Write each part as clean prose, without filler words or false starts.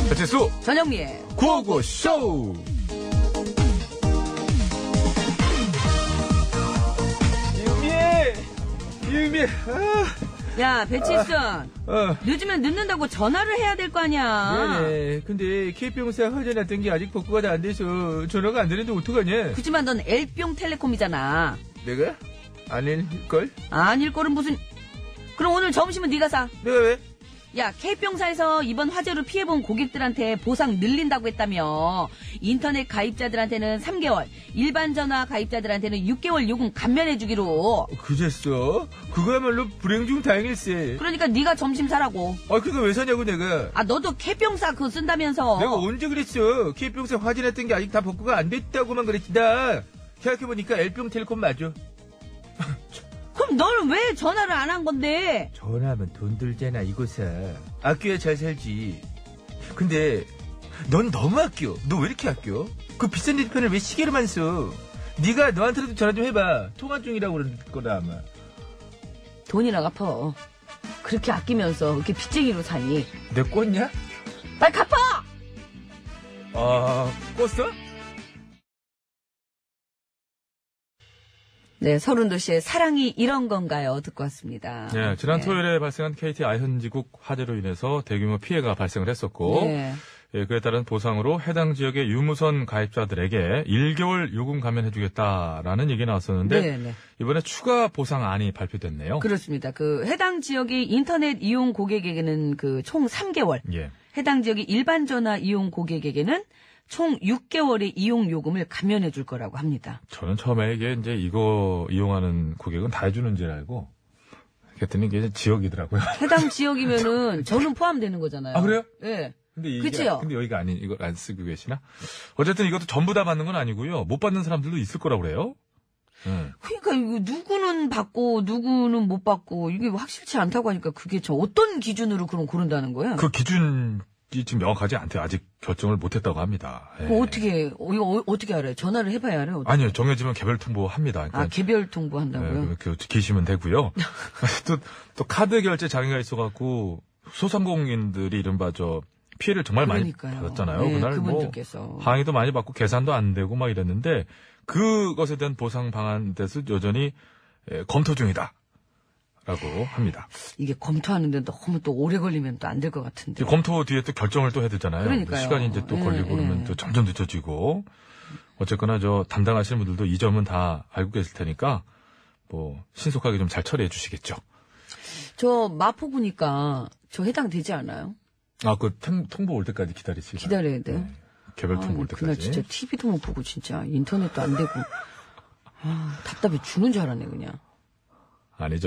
배치수 전영미의 구호구쇼. 유미. 야, 배칠순. 늦으면 늦는다고 전화를 해야 될 거 아니야. 네네. 근데 K병사 화전했던 게 아직 복구가 다 안 돼서 전화가 안 되는데 어떡하냐? 그치만 넌 L병텔레콤이잖아. 내가? 아닐걸? 아닐 거는 무슨. 그럼 오늘 점심은 네가 사. 내가 왜? 야, K병사에서 이번 화재로 피해본 고객들한테 보상 늘린다고 했다며. 인터넷 가입자들한테는 3개월, 일반 전화 가입자들한테는 6개월 요금 감면해주기로. 그랬어? 그거야말로 불행 중 다행일세. 그러니까 네가 점심 사라고. 그거 왜 사냐고 내가. 너도 K병사 그거 쓴다면서. 내가 언제 그랬어? K병사 화전했던 게 아직 다 복구가 안 됐다고만 그랬지. 나 생각해보니까 L병텔레콤 맞아. 그럼 너는 왜 전화를 안 한 건데? 전화하면 돈 들잖아. 이거 사. 아껴야 잘 살지. 근데 넌 너무 아껴. 너 왜 이렇게 아껴? 그 비싼 핸드폰을 왜 시계로만 써? 네가 너한테도 전화 좀 해봐. 통화 중이라고 그럴 거다 아마. 돈이나 갚어. 그렇게 아끼면서 이렇게 빚쟁이로 사니. 내 꿨냐? 빨리 갚아! 꿨어? 네, 서른도시의 사랑이 이런 건가요? 듣고 왔습니다. 네, 지난 네. 토요일에 발생한 KT 아현지국 화재로 인해서 대규모 피해가 발생을 했었고, 네. 예, 그에 따른 보상으로 해당 지역의 유무선 가입자들에게 1개월 요금 감면해주겠다라는 얘기 나왔었는데, 네, 네. 이번에 추가 보상안이 발표됐네요. 그렇습니다. 그 해당 지역의 인터넷 이용 고객에게는 그 총 3개월, 예. 해당 지역의 일반 전화 이용 고객에게는 총 6개월의 이용 요금을 감면해 줄 거라고 합니다. 저는 처음에 이게 이제 이거 이용하는 고객은 다 해주는 줄 알고, 그랬더니 이게 지역이더라고요. 해당 지역이면은 저는 포함되는 거잖아요. 아, 그래요? 네. 근데 이게, 그치요? 근데 여기가 이걸 안 쓰고 계시나? 어쨌든 이것도 전부 다 받는 건 아니고요. 못 받는 사람들도 있을 거라고 그래요. 그러니까 이거 누구는 받고 누구는 못 받고 이게 확실치 않다고 하니까 그게 저 어떤 기준으로 그럼 고른다는 거예요? 그 기준이 지금 명확하지 않대요. 아직 결정을 못 했다고 합니다. 예. 이거 어떻게 알아요? 전화를 해봐야 알아요? 어떻게? 아니요, 정해지면 개별 통보합니다. 그러니까 개별 통보한다고요? 네, 기시면 되고요. 또 카드 결제 장애가 있어갖고 소상공인들이 이른바 피해를 정말 그러니까요. 많이 받았잖아요. 네, 그날 그분들께서. 항의도 많이 받고 계산도 안 되고 막 이랬는데 그것에 대한 보상 방안에 대해서 여전히 검토 중이다. 라고 합니다. 이게 검토하는데 너무 또 오래 걸리면 또 안 될 것 같은데. 검토 뒤에 또 결정을 또 해야 되잖아요. 그러니까요. 시간이 이제 또 걸리고 그러면 또 점점 늦어지고. 어쨌거나 담당하시는 분들도 이 점은 다 알고 계실 테니까 신속하게 좀 잘 처리해 주시겠죠. 저 마포구니까 저 해당되지 않아요? 통보 올 때까지 기다리시고. 기다려야 돼. 네. 개별 통보 올 그날 때까지. 진짜 TV도 못 보고 진짜 인터넷도 안 되고. 답답해 죽는 줄 알았네 그냥. 아니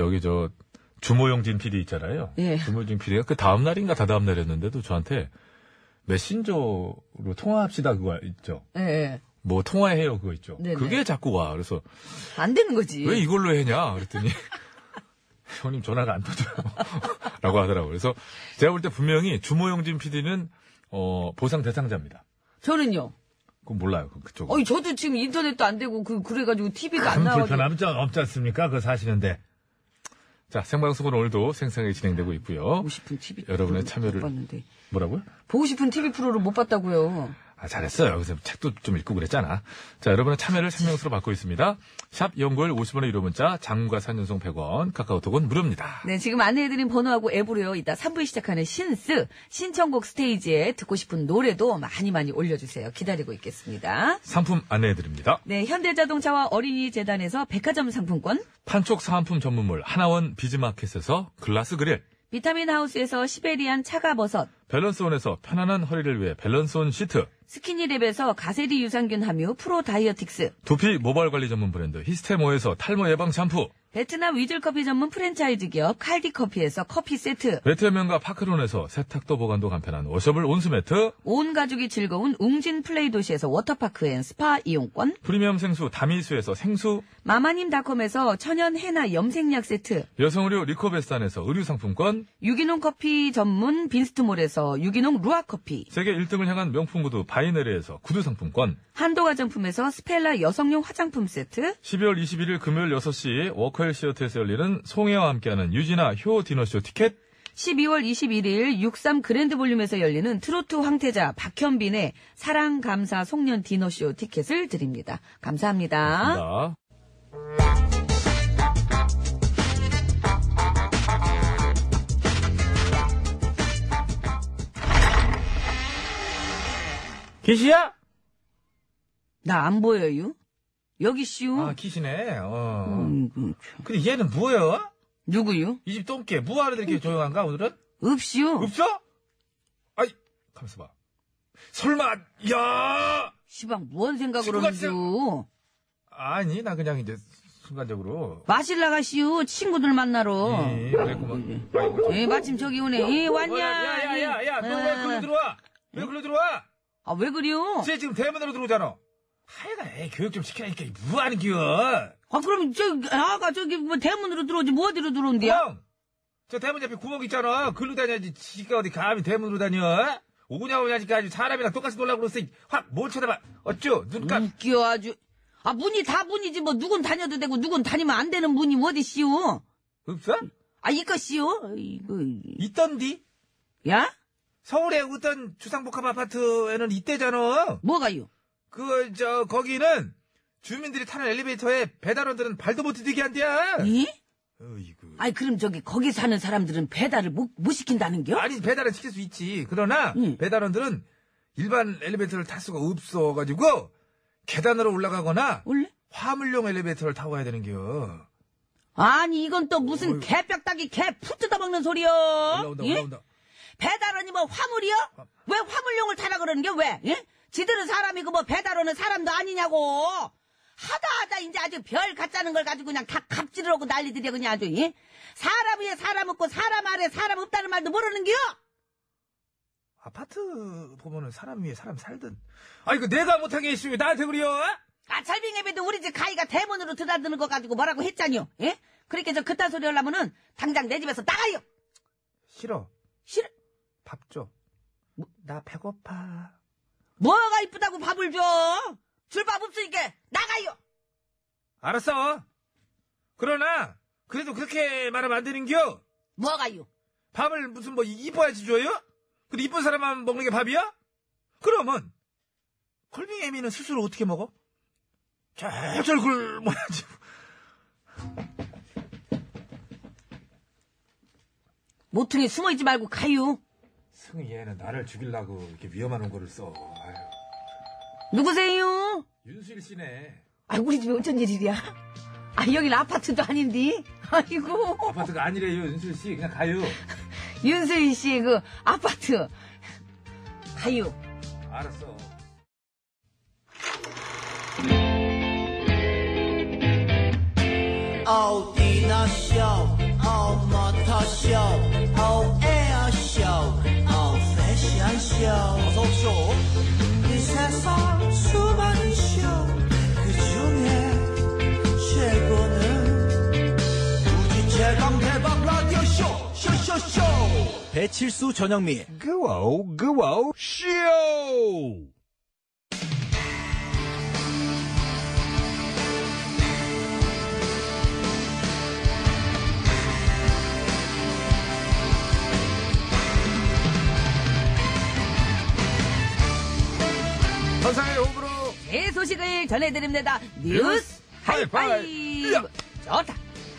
주모영진 PD 있잖아요. 예. 주모영진 PD가 그 다음 날인가 다다음 날이었는데도 저한테 메신저로 통화합시다 그거 있죠. 예, 예. 통화해요 그거 있죠. 네네. 그게 자꾸 와. 그래서 안 되는 거지. 왜 이걸로 해냐 그랬더니 형님 전화가 안 터져요. 라고 하더라고요. 그래서 제가 볼 때 분명히 주모영진 PD는 보상 대상자입니다. 저는요. 그건 몰라요. 그쪽은. 저도 지금 인터넷도 안 되고 그래가지고 TV도 안 큰 나와가지고. 불편함 없지 않습니까? 그거 사시는데. 자, 생방송은 오늘도 생생하게 진행되고 있고요. 보고 싶은 TV 여러분의 프로를 참여를 못 봤는데. 뭐라고요? 보고 싶은 TV 프로를 못 봤다고요. 잘했어요. 그래서 책도 좀 읽고 그랬잖아. 자, 여러분의 참여를 생명수로 받고 있습니다. 샵 연구일 50원의 유료 문자, 장문과 3년송 100원, 카카오톡은 무료입니다. 네, 지금 안내해드린 번호하고 앱으로요. 이따 3부에 시작하는 신청곡 스테이지에 듣고 싶은 노래도 많이 많이 올려주세요. 기다리고 있겠습니다. 상품 안내해드립니다. 네, 현대자동차와 어린이재단에서 백화점 상품권, 판촉 사은품 전문물 하나원 비즈마켓에서 글라스 그릴, 비타민 하우스에서 시베리안 차가버섯, 밸런스온에서 편안한 허리를 위해 밸런스온 시트, 스키니랩에서 가세리 유산균 함유 프로 다이어틱스, 두피 모발 관리 전문 브랜드 히스테모에서 탈모 예방 샴푸, 베트남 위즐커피 전문 프랜차이즈 기업 칼디커피에서 커피 세트, 베트남면과 파크론에서 세탁도 보관도 간편한 워셔블 온수매트, 온 가족이 즐거운 웅진 플레이 도시에서 워터파크 앤 스파 이용권, 프리미엄 생수 다미수에서 생수, 마마님닷컴에서 천연 해나 염색약 세트, 여성의류 리코베스탄에서 의류상품권, 유기농 커피 전문 빈스트몰에서 유기농 루아커피, 세계 1등을 향한 명품 구두 바이네르에서 구두 상품권, 한도 화장품에서 스펠라 여성용 화장품 세트, 12월 21일 금요일 6시 워커힐 시어터에서 열리는 송혜와 함께하는 유진아 효 디너쇼 티켓, 12월 21일 63 그랜드 볼륨에서 열리는 트로트 황태자 박현빈의 사랑 감사 송년 디너쇼 티켓을 드립니다. 감사합니다. 나. 기시야? 나 안 보여요? 여기 씨요. 아, 기시네. 참. 근데 얘는 뭐예요? 누구요? 이 집 똥개. 뭐하러 이렇게 조용한가, 오늘은? 없이요. 없어? 아이, 가만있어 봐. 설마, 야! 시방 뭔 생각을 친구가 하는겨? 아니, 나 그냥 이제 순간적으로. 마실 나가시오. 친구들 만나러. 그랬구만. 아이고, 예, 마침 저기 오네. 예, 왔냐? 야, 너 왜 글로 들어와? 왜 글로 들어와? 아, 왜 그래요? 쟤 지금 대문으로 들어오잖아. 하여가, 교육 좀 시키라니까, 뭐 하는 기여? 아, 그럼 아가 저기 뭐 대문으로 들어오지 뭐 어디로 들어온대요? 형! 저 대문 옆에 구멍 있잖아. 글로 다녀야지. 지가 어디 감히 대문으로 다녀? 오냐오냐니까 아주 사람이랑 똑같이 놀라고 그랬어. 확, 뭘 쳐다봐. 어쭈? 눈감. 웃겨, 아주. 아, 문이 다 문이지, 뭐, 누군 다녀도 되고, 누군 다니면 안 되는 문이 어디씨요? 없어? 아, 이것이요? 이거. 있던디? 야? 서울에 어떤 주상복합 아파트에는 있대잖아. 뭐가요? 거기는 주민들이 타는 엘리베이터에 배달원들은 발도 못 디디게 한대야. 예? 어이구. 아니, 그럼 거기 사는 사람들은 배달을 못 시킨다는겨? 아니, 배달은 시킬 수 있지. 그러나, 응. 배달원들은 일반 엘리베이터를 탈 수가 없어가지고, 계단으로 올라가거나, 원래? 화물용 엘리베이터를 타고 가야 되는겨. 아니, 이건 또 무슨 개뼈다귀 개 푸 뜯어먹는 소리여? 올라온다, 예? 올라온다. 배달원이 뭐 화물이요? 왜 화물용을 타라 그러는겨, 왜? 예? 지들은 사람이고 뭐 배달원은 사람도 아니냐고. 하다 이제 아주 별 갖자는 걸 가지고 그냥 다 갑질을 하고 난리들이야 그냥 아주. 예? 사람 위에 사람 없고 사람 아래 사람 없다는 말도 모르는겨? 아파트 보면은 사람 위에 사람 살든. 아이고, 내가 못한 게 있으면 나한테 그래요? 아, 철빙애비도 우리 집 가희가 대문으로 드나드는 거 가지고 뭐라고 했잖요. 예? 그렇게 저 그딴 소리 하려면은 당장 내 집에서 나가요. 싫어. 싫어. 밥 줘. 나 배고파. 뭐가 이쁘다고 밥을 줘? 줄 밥 없으니까 나가요. 알았어. 그러나 그래도 그렇게 말하면 안 되는겨. 뭐가요? 밥을 무슨 뭐 이뻐야지 줘요? 근데 이쁜 사람만 먹는 게 밥이야? 그러면 콜빙애미는 스스로 어떻게 먹어? 쫄쫄 굶어야지. 모퉁이 숨어있지 말고 가요. 승희 얘는 나를 죽이려고 이렇게 위험한 원고를 써. 아유. 누구세요? 윤수일 씨네. 아, 우리 집에 어쩐 일이야? 아, 여긴 아파트도 아닌데. 아이고. 아파트가 아니래요, 윤수일 씨. 그냥 가요. 윤수희 씨, 그, 아파트. 가요. 알았어. 디너쇼, 모터쇼, 에어쇼, 패션쇼. 어서쇼. 이 세상 수많은 쇼, 그 중에 최고는 우주 최강 대박 라디오쇼, 쇼쇼쇼. 배칠수 전영미. 그와우 쇼. 선상의 호흡으로 새 소식을 전해드립니다. 뉴스 하이파이브. 좋다.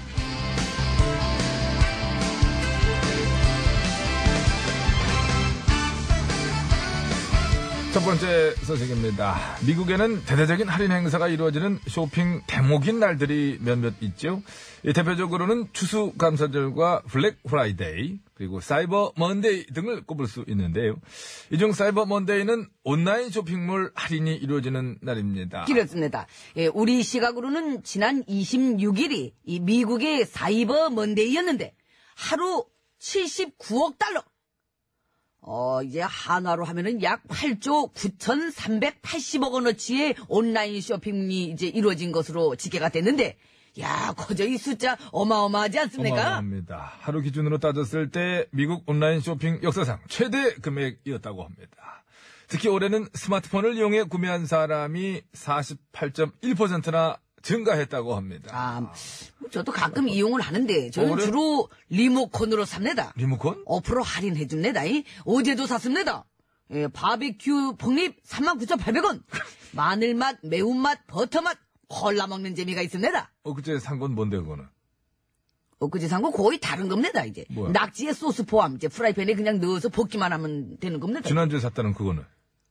첫 번째 소식입니다. 미국에는 대대적인 할인 행사가 이루어지는 쇼핑 대목인 날들이 몇몇 있죠. 대표적으로는 추수감사절과 블랙 프라이데이, 그리고 사이버 먼데이 등을 꼽을 수 있는데요. 이 중 사이버 먼데이는 온라인 쇼핑몰 할인이 이루어지는 날입니다. 그렇습니다. 예, 우리 시각으로는 지난 26일이 이 미국의 사이버 먼데이였는데 하루 79억 달러. 이제 한화로 하면은 약 8조 9,380억 원어치의 온라인 쇼핑이 이제 이루어진 것으로 집계가 됐는데, 야, 거저 이 숫자 어마어마하지 않습니까? 어마어마합니다. 하루 기준으로 따졌을 때 미국 온라인 쇼핑 역사상 최대 금액이었다고 합니다. 특히 올해는 스마트폰을 이용해 구매한 사람이 48.1%나 증가했다고 합니다. 아, 저도 가끔 이용을 하는데 저는 그래? 주로 리모컨으로 삽니다. 리모컨? 5% 할인해줍니다. 어제도 샀습니다. 예, 바비큐 폭립 39,800원. 마늘맛, 매운맛, 버터맛, 콜라 먹는 재미가 있습니다. 그제 산 건 뭔데, 그거는? 엊그제 산 거 거의 다른 겁니다, 이제. 뭐야? 낙지에 소스 포함, 이제 프라이팬에 그냥 넣어서 볶기만 하면 되는 겁니다. 지난주에 샀다는 그거는?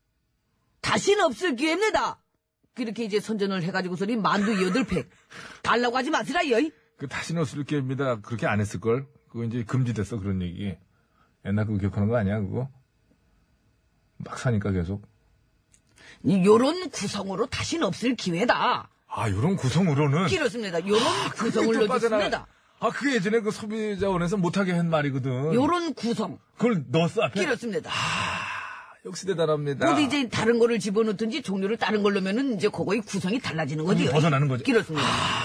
다시는 없을 기회입니다. 그렇게 이제 선전을 해가지고서니 만두 8팩. 달라고 하지 마시라요. 그 다시는 없을 기회입니다. 그렇게 안 했을걸? 그거 이제 금지됐어, 그런 얘기. 옛날 그거 기억하는 거 아니야, 그거? 막 사니까 계속. 요런 구성으로 다시는 없을 기회다. 아, 요런 구성으로는. 그렇습니다. 요런 구성을 그게 또 빠져나- 넣어줬습니다. 아, 그게 예전에 그 소비자원에서 못하게 한 말이거든. 요런 구성. 그걸 넣었어, 앞에? 그렇습니다. 역시 대단합니다. 또 이제 다른 거를 집어넣든지 종류를 다른 걸로 넣으면 이제 그거의 구성이 달라지는 거지요. 벗어나는 거죠. 그렇습니다.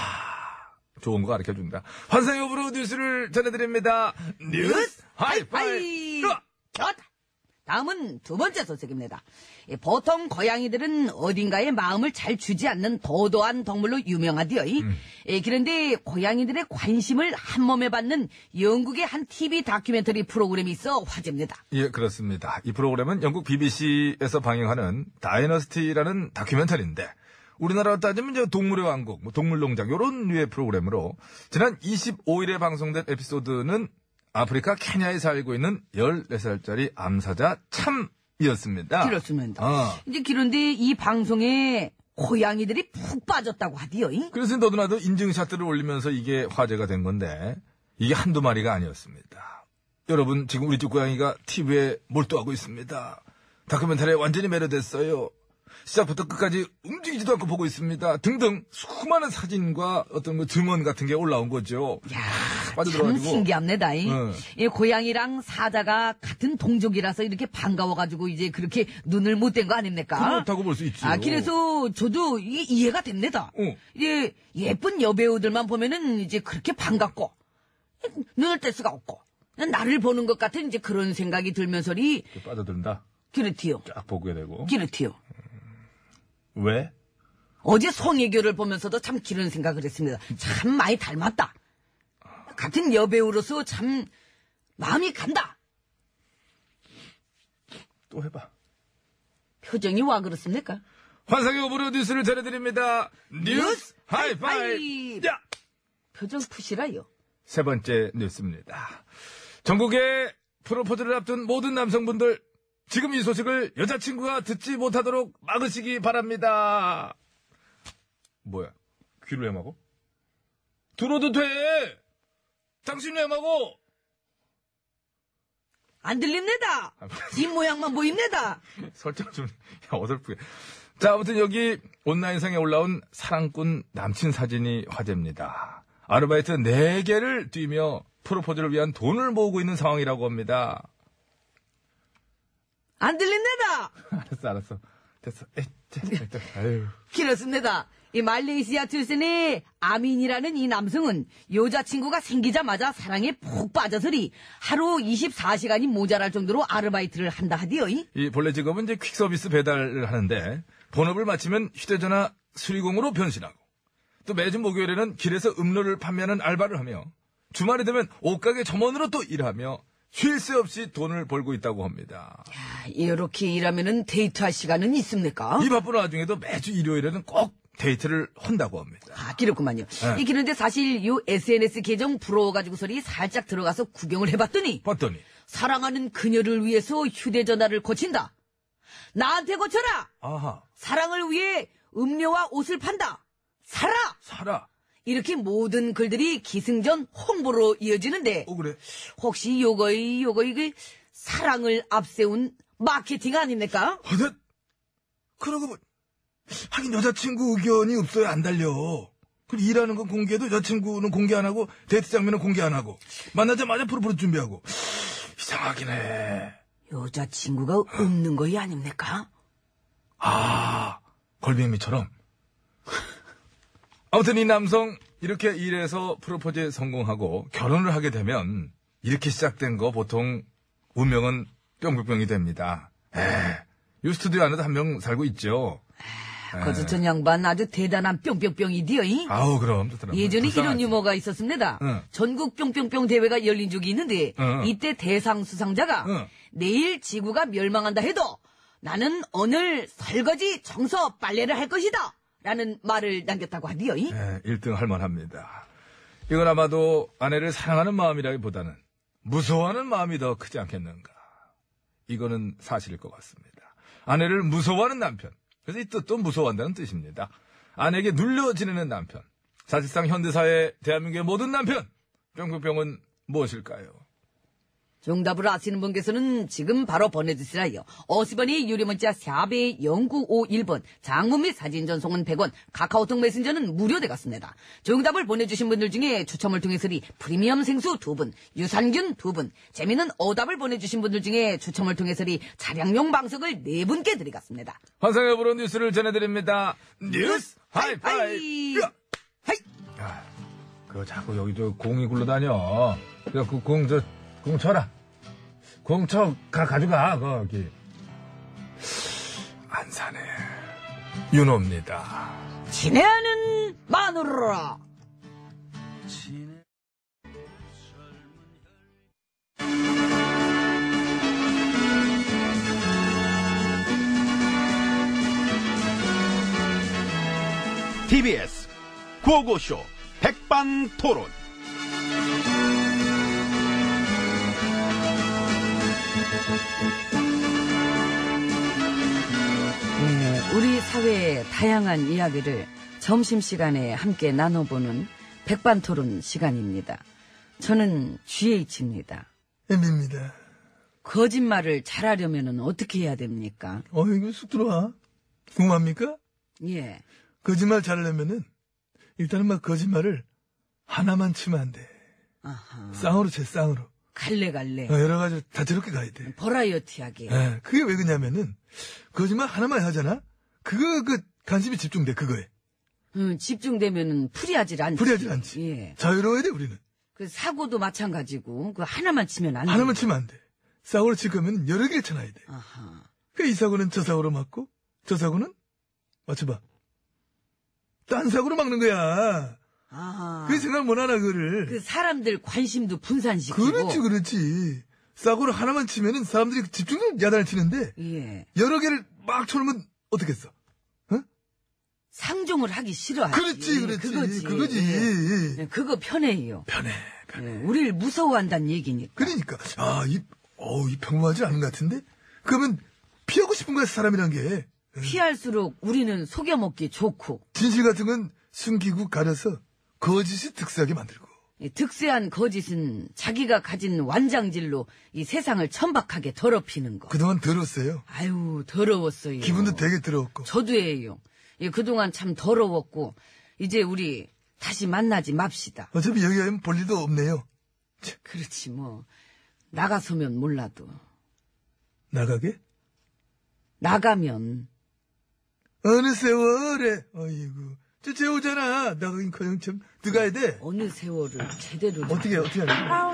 좋은 거 가르쳐 준다. 환상의 오브로 뉴스를 전해드립니다. 뉴스 하이파이! 좋다. 다음은 두 번째 소식입니다. 보통 고양이들은 어딘가에 마음을 잘 주지 않는 도도한 동물로 유명하디요. 그런데 고양이들의 관심을 한 몸에 받는 영국의 한 TV 다큐멘터리 프로그램이 있어 화제입니다. 예, 그렇습니다. 이 프로그램은 영국 BBC에서 방영하는 다이너스티라는 다큐멘터리인데, 우리나라로 따지면 이제 동물의 왕국, 동물농장, 요런 류의 프로그램으로, 지난 25일에 방송된 에피소드는 아프리카 케냐에 살고 있는 14살짜리 암사자 참이었습니다. 그렇습니다. 이제 그런데 이 방송에 고양이들이 푹 빠졌다고 하디요. 그래서 너도나도 인증샷들을 올리면서 이게 화제가 된 건데, 이게 한두 마리가 아니었습니다. 여러분, 지금 우리 집 고양이가 TV에 몰두하고 있습니다. 다큐멘터리에 완전히 매료됐어요. 시작부터 끝까지 움직이지도 않고 보고 있습니다. 등등 수많은 사진과 어떤 뭐 증언 같은 게 올라온 거죠. 야, 참 빠져들어가지고. 신기합니다. 이 고양이랑 사자가 같은 동족이라서 이렇게 반가워가지고 이제 그렇게 눈을 못 뗀 거 아닙니까? 그렇다고 볼 수 있죠. 그래서 저도 이게 이해가 됩니다. 이제 예쁜 여배우들만 보면은 이제 그렇게 반갑고 눈을 뗄 수가 없고 나를 보는 것 같은 이제 그런 생각이 들면서리 빠져든다. 그렇디요. 쫙 보게 되고. 그렇디요. 왜? 어제 송혜교를 보면서도 참 그런 생각을 했습니다. 참 많이 닮았다. 같은 여배우로서 참 마음이 간다. 또 해봐. 표정이 와 그렇습니까? 환상의 오브로 뉴스를 전해드립니다. 뉴스 하이파이! 야! 표정 푸시라요. 세 번째 뉴스입니다. 전국의 프로포즈를 앞둔 모든 남성분들, 지금 이 소식을 여자친구가 듣지 못하도록 막으시기 바랍니다. 뭐야? 귀를 헤마고? 들어도 돼! 당신 헤마고! 안 들립니다. 이 모양만 보입니다. 설정 좀 어설프게. 자, 아무튼 여기 온라인상에 올라온 사랑꾼 남친 사진이 화제입니다. 아르바이트 4개를 뛰며 프로포즈를 위한 돈을 모으고 있는 상황이라고 합니다. 안 들립니다. 알았어. 됐어. 아유. 그렇습니다. 이 말레이시아 출신의 아민이라는 이 남성은 여자친구가 생기자마자 사랑에 푹 빠져서리 하루 24시간이 모자랄 정도로 아르바이트를 한다 하디요. 이 본래 직업은 이제 퀵서비스 배달을 하는데, 본업을 마치면 휴대전화 수리공으로 변신하고, 또 매주 목요일에는 길에서 음료를 판매하는 알바를 하며, 주말이 되면 옷가게 점원으로 또 일하며 쉴 새 없이 돈을 벌고 있다고 합니다. 이렇게 일하면은 데이트할 시간은 있습니까? 이 바쁜 와중에도 매주 일요일에는 꼭 데이트를 한다고 합니다. 그렇구만요. 네. 그런데 사실 요 SNS 계정 부러워가지고서리 살짝 들어가서 구경을 해봤더니 봤더니 사랑하는 그녀를 위해서 휴대전화를 고친다. 나한테 고쳐라. 아하, 사랑을 위해 음료와 옷을 판다. 사라. 이렇게 모든 글들이 기승전 홍보로 이어지는데 그래. 혹시 요거 이게 사랑을 앞세운 마케팅 아닙니까? 그러고 뭐, 하긴 여자친구 의견이 없어야 안 달려. 그리고 일하는 건 공개해도 여자친구는 공개 안 하고 데이트 장면은 공개 안 하고 만나자마자 프로포즈 준비하고 이상하긴 해. 여자친구가 없는 거이 아닙니까? 걸빙미처럼. 아무튼 이 남성 이렇게 일해서 프로포즈에 성공하고 결혼을 하게 되면 이렇게 시작된 거 보통 운명은 뿅뿅뿅이 됩니다. 이 스튜디오 안에도 한 명 살고 있죠. 거저 양반 아주 대단한 뿅뿅뿅이디요. 아우, 그럼 좋더라고요. 예전에 이런 불쌍하지. 유머가 있었습니다. 응. 전국 뿅뿅뿅 대회가 열린 적이 있는데 응. 이때 대상 수상자가 응. 내일 지구가 멸망한다 해도 나는 오늘 설거지, 청소, 빨래를 할 것이다 라는 말을 남겼다고 하디요. 1등 할 만합니다. 이건 아마도 아내를 사랑하는 마음이라기보다는 무서워하는 마음이 더 크지 않겠는가. 이거는 사실일 것 같습니다. 아내를 무서워하는 남편. 그래서 이 뜻도 무서워한다는 뜻입니다. 아내에게 눌려 지내는 남편. 사실상 현대사회 대한민국의 모든 남편. 뿅뿅뿅은 무엇일까요? 정답을 아시는 분께서는 지금 바로 보내주시라요. 50원이 유료문자 샵의 0951번, 장문 및 사진 전송은 100원, 카카오톡 메신저는 무료되겠습니다. 정답을 보내주신 분들 중에 추첨을 통해서리 프리미엄 생수 2분, 유산균 2분, 재미있는 오답을 보내주신 분들 중에 추첨을 통해서리 차량용 방석을 4분께 드리겠습니다. 환상의 보로 뉴스를 전해드립니다. 뉴스 하이파이! 하이! 그거 자꾸 여기 저 공이 굴러다녀. 그 공 쳐라. 공 쳐, 가져가, 거기. 안 사네. 윤호입니다. 친애하는 마누라. TBS 구호고쇼 백반토론. 우리 사회의 다양한 이야기를 점심시간에 함께 나눠보는 백반토론 시간입니다. 저는 GH입니다. 엠비입니다. 거짓말을 잘하려면 어떻게 해야 됩니까? 이거 쑥 들어와. 궁금합니까? 예. 거짓말 잘하려면은, 일단은 막 거짓말을 하나만 치면 안 돼. 아하. 쌍으로 쳐, 쌍으로. 갈래. 여러 가지로 다채롭게 가야 돼. 버라이어티하게. 예, 그게 왜 그러냐면은, 거짓말 하나만 하잖아? 관심이 집중돼, 그거에. 집중되면은 풀이하질 않지. 불리하지 않지. 예. 자유로워야 돼, 우리는. 그 사고도 마찬가지고, 그 하나만 치면 안 돼. 하나만 치면 안 돼. 쌍으로 칠 거면 여러 개를 쳐놔야 돼. 아하. 이 사고는 저 사고로 맞고, 저 사고는? 맞춰봐. 딴 사고로 막는 거야. 아하. 그 생각 못 하나, 그거를. 그 사람들 관심도 분산시키고. 그렇지. 사고를 하나만 치면은 사람들이 집중력 야단을 치는데, 예. 여러 개를 막 쳐놓으면 어떻겠어? 상종을 하기 싫어하지. 그렇지. 그거지. 예, 그거 편해요. 편해. 예, 우리를 무서워한다는 얘기니까. 그러니까. 이 평범하지 않은 것 같은데? 그러면 피하고 싶은 거야, 사람이란 게. 피할수록 우리는 속여먹기 좋고. 진실 같은 건 숨기고 가려서 거짓이 득세하게 만들고. 이 득세한 거짓은 자기가 가진 완장질로 이 세상을 천박하게 더럽히는 거. 그동안 더러웠어요. 아유, 더러웠어요. 기분도 되게 더러웠고. 저도예요. 예, 그동안 참 더러웠고, 이제 우리 다시 만나지 맙시다. 어차피 여기 가면 볼 일도 없네요. 그렇지, 뭐. 나가서면 몰라도. 나가게? 나가면. 어느 세월에, 어이구. 재우잖아. 나가긴 커녕 참. 들어가야 돼. 어느 세월을 제대로. 어떻게 하냐.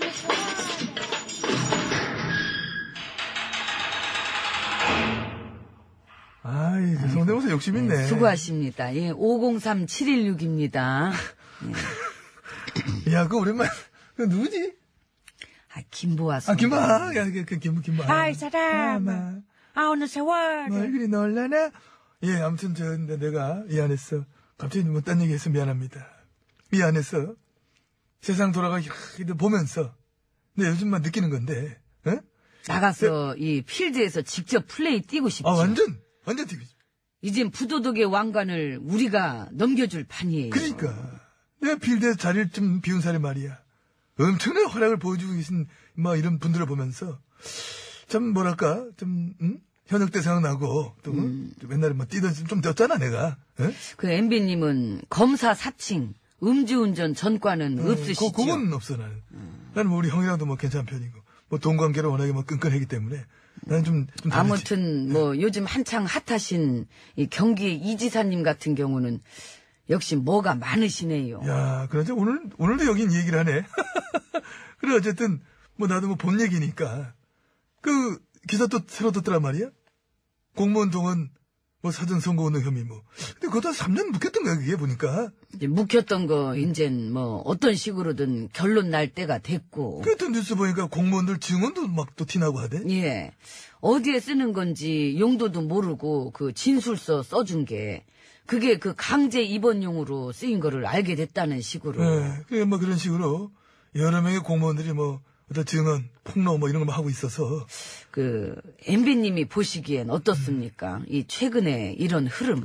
성대모사 욕심 있네. 수고하십니다. 예, 503716입니다. 야, 그거 오랜만에. 그 누구지? 김보아 씨. 김보아. 야, 김보아. 아이, 사람아. 어느 세월. 뭘 그리 놀라나? 예, 아무튼 내가 미안했어. 갑자기 뭐 딴 얘기해서 미안합니다. 미안했어. 세상 돌아가기 보면서 내 요즘만 느끼는 건데. 어? 나가서 이 필드에서 직접 플레이 뛰고 싶지. 완전 뛰고 싶어. 이젠 부도덕의 왕관을 우리가 넘겨줄 판이에요. 그러니까 내가 필드에서 자리를 좀 비운 사람이 말이야. 엄청난 활약을 보여주고 계신 이런 분들을 보면서 참 뭐랄까 좀 현역때 생각나고 또 맨날에 뛰던 좀 뛰었잖아 내가. 에? 그 MB님은 검사 사칭, 음주운전 전과는 없으시죠? 그건 없어 나는. 나는 뭐 우리 형이랑도 뭐 괜찮은 편이고 뭐 돈 관계를 워낙에 뭐 끈끈하기 때문에 나는 좀 다르지. 아무튼 뭐 요즘 한창 핫하신 이 경기 이지사님 같은 경우는 역시 뭐가 많으시네요. 야, 그러자 오늘도 여긴 얘기를 하네. 그래 어쨌든 뭐 나도 뭐 본 얘기니까 그 기사 또 새로 떴더란 말이야. 공무원 동원 뭐 사전 선거 운동 혐의 뭐. 근데 그것도 한 3년 묵혔던 거야, 그게 보니까. 이제 묵혔던 거 이젠 뭐 어떤 식으로든 결론 날 때가 됐고. 그또 뉴스 보니까 공무원들 증언도 막 또 티나고 하대. 예. 어디에 쓰는 건지 용도도 모르고 그 진술서 써준 게 그게 그 강제 입원용으로 쓰인 거를 알게 됐다는 식으로. 예, 그래 뭐 그런 식으로 여러 명의 공무원들이 뭐 어떤 증언, 폭로 뭐 이런 거 하고 있어서. 그 MB님이 보시기엔 어떻습니까? 이 최근에 이런 흐름.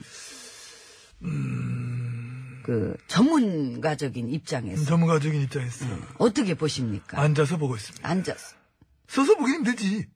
그 전문가적인 입장에서 전문가적인 입장에서 어떻게 보십니까? 앉아서 보고 있습니다. 앉아서. 서서 보기 힘들지.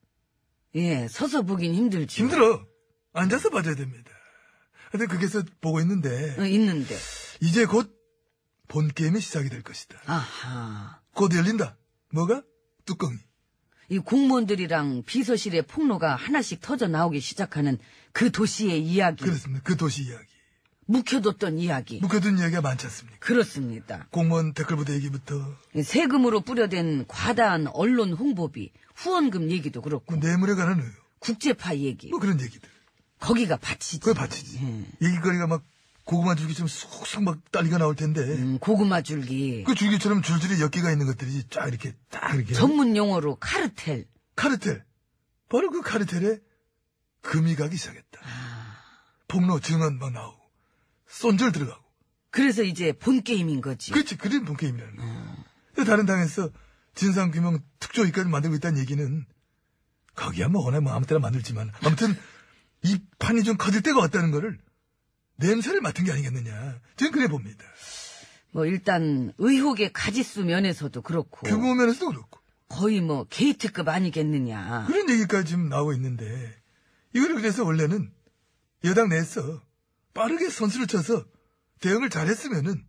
예, 서서 보긴 힘들지. 힘들어. 앉아서 봐줘야 됩니다. 근데 거기서 보고 있는데 있는데. 이제 곧 본 게임이 시작이 될 것이다. 아하. 곧 열린다. 뭐가? 뚜껑이. 이 공무원들이랑 비서실의 폭로가 하나씩 터져 나오기 시작하는 그 도시의 이야기. 그렇습니다. 그 도시 이야기. 묵혀뒀던 이야기. 묵혀둔 이야기가 많지 않습니까? 그렇습니다. 공무원 댓글부대 얘기부터 세금으로 뿌려댄 과다한 언론 홍보비, 후원금 얘기도 그렇고, 그 뇌물에 관한 의혹. 국제파 얘기. 뭐 그런 얘기들. 거기가 받치지. 그게 받치지. 얘기거리가 막 고구마 줄기처럼 쑥쑥 막 딸기가 나올 텐데 고구마 줄기. 그 줄기처럼 줄줄이 엮기가 있는 것들이 쫙 이렇게 딱 이렇게. 전문 용어로 카르텔. 카르텔. 바로 그 카르텔에 금이 가기 시작했다. 폭로 증언 막 나오고 손절 들어가고. 그래서 이제 본 게임인 거지. 그렇지. 그런 본 게임이라는 거야. 근데 다른 당에서 진상규명 특조위까지 만들고 있다는 얘기는 거기야 뭐 워낙 뭐 아무 때나 만들지만 아무튼 이 판이 좀 커질 때가 왔다는 거를 냄새를 맡은 게 아니겠느냐. 저는 그래 봅니다. 뭐 일단 의혹의 가지수 면에서도 그렇고, 규모 면에서도 그렇고. 거의 뭐 게이트급 아니겠느냐. 그런 얘기까지 지금 나오고 있는데 이거를 그래서 원래는 여당 내에서 빠르게 선수를 쳐서 대응을 잘했으면은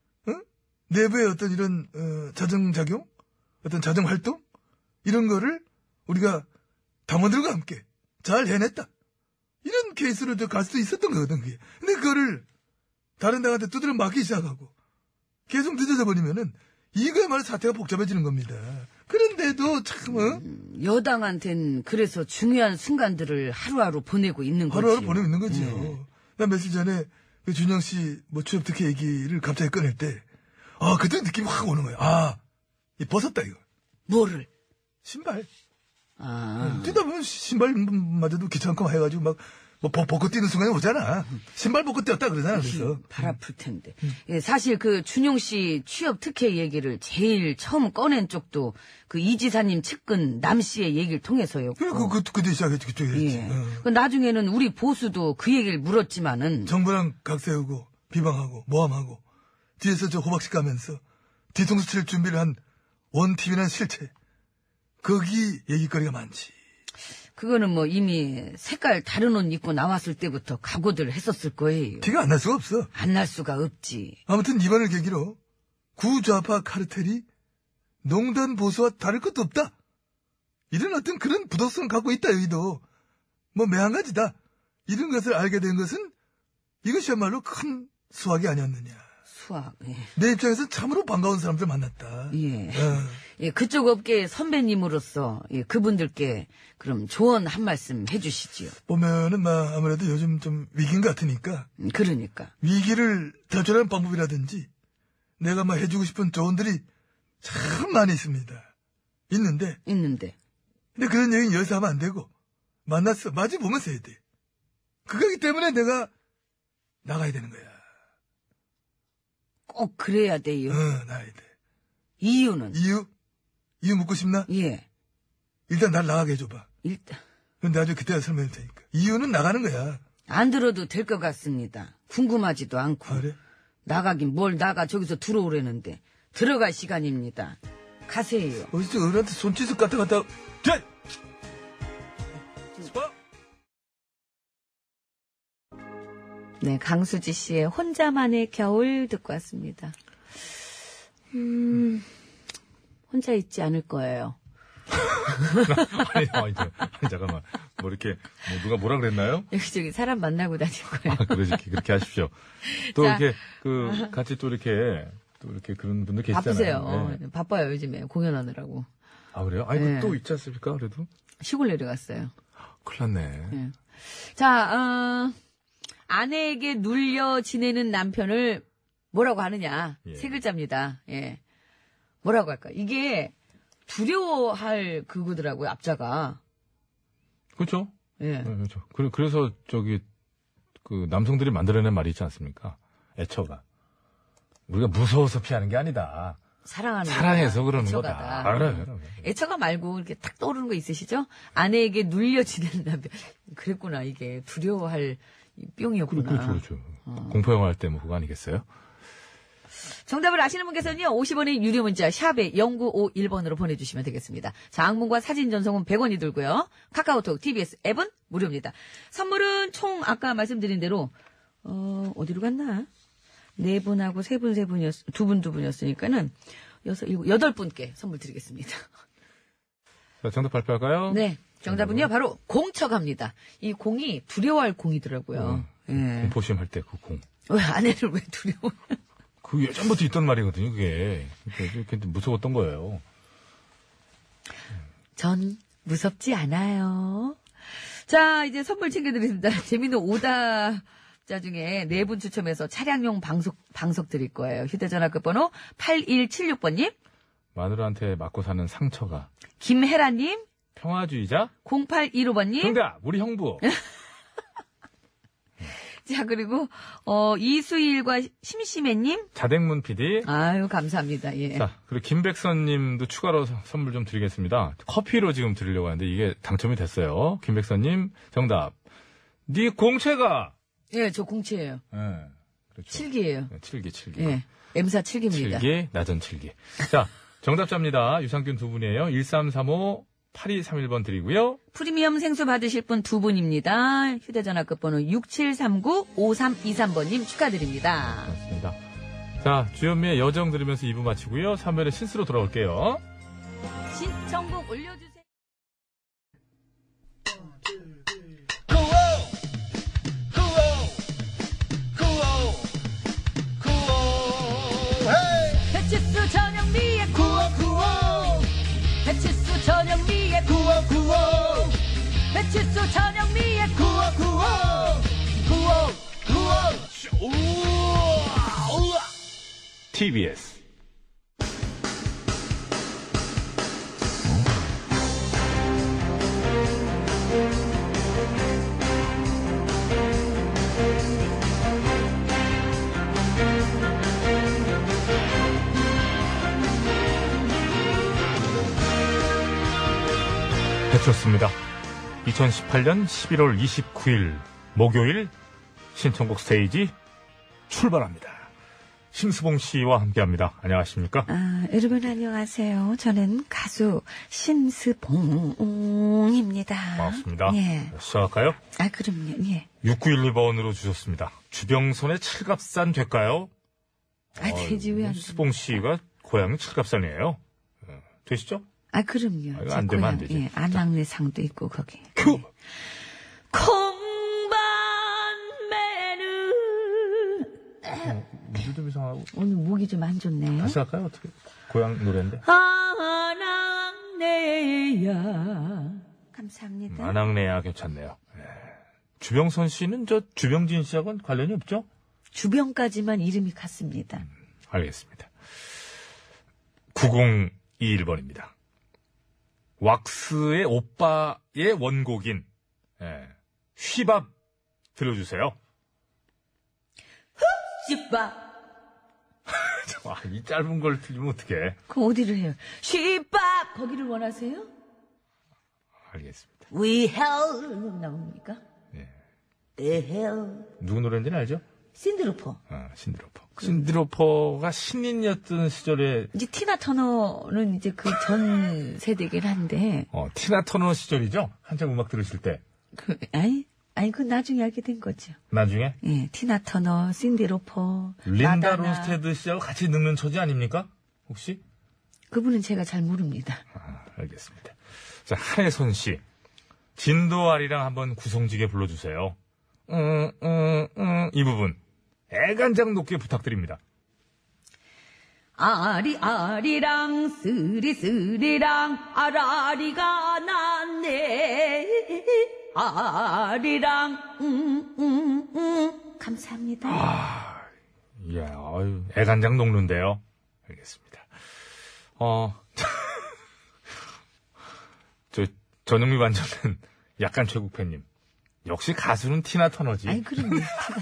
내부의 어떤 이런 자정작용, 어떤 자정활동 이런 거를 우리가 당원들과 함께 잘 해냈다. 이런 케이스로 갈 수도 있었던 거거든, 그게. 근데 그거를 다른 당한테 두드려 맞기 시작하고 계속 늦어져 버리면은 이거야말로 사태가 복잡해지는 겁니다. 그런데도 참, 여당한텐 그래서 중요한 순간들을 하루하루 보내고 있는 거지. 하루하루 보내고 있는 거죠. 나 며칠 전에 그 준영 씨 뭐 취업 특혜 얘기를 갑자기 꺼낼 때, 그때 느낌이 확 오는 거야. 이 벗었다, 이거. 뭐를? 신발. 아. 뛰다 보면 신발마저도 귀찮고 해가지고 막, 뭐, 벗고 뛰는 순간이 오잖아. 신발 벗고 뛰었다 그러잖아, 그래서. 발 아플 텐데. 예, 사실 그 준용 씨 취업 특혜 얘기를 제일 처음 꺼낸 쪽도 그 이지사님 측근 남 씨의 얘기를 통해서요. 그래, 그때 시작했지, 그쪽에 했지. 예. 그 나중에는 우리 보수도 그 얘기를 물었지만은. 정부랑 각 세우고, 비방하고, 모함하고, 뒤에서 저 호박씨 까면서, 뒤통수 칠 준비를 한 원팀이라는 실체. 거기 얘기거리가 많지. 그거는 뭐 이미 색깔 다른 옷 입고 나왔을 때부터 각오들 했었을 거예요. 티가 안 날 수가 없어. 안 날 수가 없지. 아무튼 이번을 계기로 구좌파 카르텔이 농단 보수와 다를 것도 없다. 이런 어떤 그런 부덕성을 갖고 있다, 여기도. 뭐 매한가지다. 이런 것을 알게 된 것은 이것이야말로 큰 수확이 아니었느냐. 수학. 예. 내 입장에서 참으로 반가운 사람들 만났다. 예. 예, 그쪽 업계 선배님으로서 예, 그분들께 그럼 조언 한 말씀 해주시지요. 보면은 아무래도 요즘 좀 위기인 것 같으니까 그러니까. 위기를 탈출하는 방법이라든지 내가 해주고 싶은 조언들이 참 많이 있습니다. 있는데 근데 그런 얘기는 여기서 하면 안 되고 만났어. 마주 보면서 해야 돼. 그거기 때문에 내가 나가야 되는 거야. 꼭 그래야 돼요. 나가야 돼. 이유는? 이유 묻고 싶나? 예. 일단 날 나가게 해줘봐. 일단. 근데 나중에 그때 설명할 테니까. 이유는 나가는 거야. 안 들어도 될 것 같습니다. 궁금하지도 않고. 그래? 나가긴 뭘 나가 저기서 들어오려는데. 들어갈 시간입니다. 가세요. 어디서 어른한테 손짓을 갖다 자! 네, 강수지 씨의 혼자만의 겨울 듣고 왔습니다. 혼자 있지 않을 거예요. 아니, 잠깐만. 뭐 이렇게, 누가 뭐라 그랬나요? 여기저기 사람 만나고 다닐 거예요. 그렇게 하십시오. 또 자, 이렇게, 같이 또 이렇게 그런 분들 계시잖아요. 바쁘세요. 네. 바빠요, 요즘에. 공연하느라고. 아, 그래요? 아니, 네. 또 있지 않습니까? 그래도? 시골 내려갔어요. 큰일 났네. 예. 자, 아내에게 눌려 지내는 남편을 뭐라고 하느냐. 예. 3글자입니다. 예. 뭐라고 할까? 이게 두려워할 그거더라고요, 앞자가. 그렇죠? 예. 네, 그렇죠. 그래서 그 남성들이 만들어낸 말이 있지 않습니까? 애처가. 우리가 무서워서 피하는 게 아니다. 사랑해서 거다. 그러는 애처가다. 거다. 그래. 애처가 말고 이렇게 탁 떠오르는 거 있으시죠? 아내에게 눌려 지내는 남편. 그랬구나, 이게. 두려워할 뿅이었구나. 그렇죠. 공포영화 할 때 뭐 그거 아니겠어요? 정답을 아시는 분께서는요, 50원의 유료 문자, 샵에 0951번으로 보내주시면 되겠습니다. 장문과 사진 전송은 100원이 들고요. 카카오톡, TBS 앱은 무료입니다. 선물은 총, 아까 말씀드린 대로, 어디로 갔나? 4분하고 3분이었, 2분이었으니까는, 8분께 선물 드리겠습니다. 자, 정답 발표할까요? 네. 정답은요, 바로 공처갑니다. 이 공이 두려워할 공이더라고요. 예. 공포심 할 때 그 공. 왜 아내를 왜 두려워? 그 예전부터 있던 말이거든요, 그게. 그게 무서웠던 거예요. 전 무섭지 않아요. 자, 이제 선물 챙겨드립니다. 재밌는 오답자 중에 4분 추첨해서 차량용 방석 드릴 거예요. 휴대전화 끝번호 8176번님, 마누라한테 맞고 사는 상처가. 김혜라님, 평화주의자? 0815번님. 정답! 우리 형부. 자, 그리고, 이수일과 심심해님. 자댕문 PD. 아유, 감사합니다. 예. 자, 그리고 김백선 님도 추가로 선물 좀 드리겠습니다. 커피로 지금 드리려고 하는데 이게 당첨이 됐어요. 김백선 님, 정답. 네 공채가. 예, 저 공치예요. 예. 그렇죠. 7기예요. 네, 7기. 예. M사 7기입니다. 7기, 나전 7기. 자, 정답자입니다. 유산균 2분이에요. 1335 8231번 드리고요. 프리미엄 생수 받으실 분 2분입니다. 휴대전화 끝번호 6739-5323번님 축하드립니다. 그렇습니다. 자, 주현미의 여정 들으면서 2부 마치고요. 3부에 신스로 돌아올게요. 신청곡 올려주세요. 배치수 전영미의 배치수 전영미의 배치수 전영미의 TBS 배쳤습니다. 2018년 11월 29일 목요일 신청곡 스테이지 출발합니다. 심수봉 씨와 함께합니다. 안녕하십니까? 여러분 안녕하세요. 저는 가수 심스봉입니다. 반갑습니다. 예. 시작할까요? 그럼요. 예. 6912번으로 주셨습니다. 주병선의 칠갑산 될까요? 되지 왜 안 돼? 수봉 씨가 고향이 칠갑산이에요. 되시죠? 그럼요. 이거 제 안 되면 안 고향, 되지. 예. 안악내상도 있고 거기. 큐! 콩반매는 미주 좀 이상하고. 오늘 목이 좀 안 좋네. 다시 할까요? 어떻게? 고향 노래인데. 안악내야. 감사합니다. 안악내야 괜찮네요. 예. 주병선 씨는 저 주병진 씨하고는 관련이 없죠? 주병까지만 이름이 같습니다. 알겠습니다. 9021번입니다. 왁스의 오빠의 원곡인 휘밥 들려주세요. 씹밥. 와, 이 짧은 걸 틀리면 어떡해. 그럼 어디를 해요? 씹밥. 거기를 원하세요? 알겠습니다. We hell 나옵니까? 예. The hell. 누구 노래인지는 알죠? 신드로퍼. 신드로퍼. 신드로퍼가 신인이었던 시절에 이제 티나 터너는 이제 그 전 세대긴 한데. 티나 터너 시절이죠? 한참 음악 들으실 때. 그 나중에 알게 된 거죠. 나중에 예, 티나 터너, 신디로퍼, 린다 마다나. 론스테드 씨하고 같이 늙는 처지 아닙니까? 혹시? 그분은 제가 잘 모릅니다. 알겠습니다. 자, 한혜선 씨. 진도아리랑 한번 구성지게 불러주세요. 이 부분. 애간장 높게 부탁드립니다. 아리아리랑 쓰리쓰리랑 아라리가 났네. 아리랑 감사합니다. 예, 애간장 녹는데요. 알겠습니다. 전영미 반장은 약간 최국팬님. 역시 가수는 티나 터너지. 아이, 그럼요.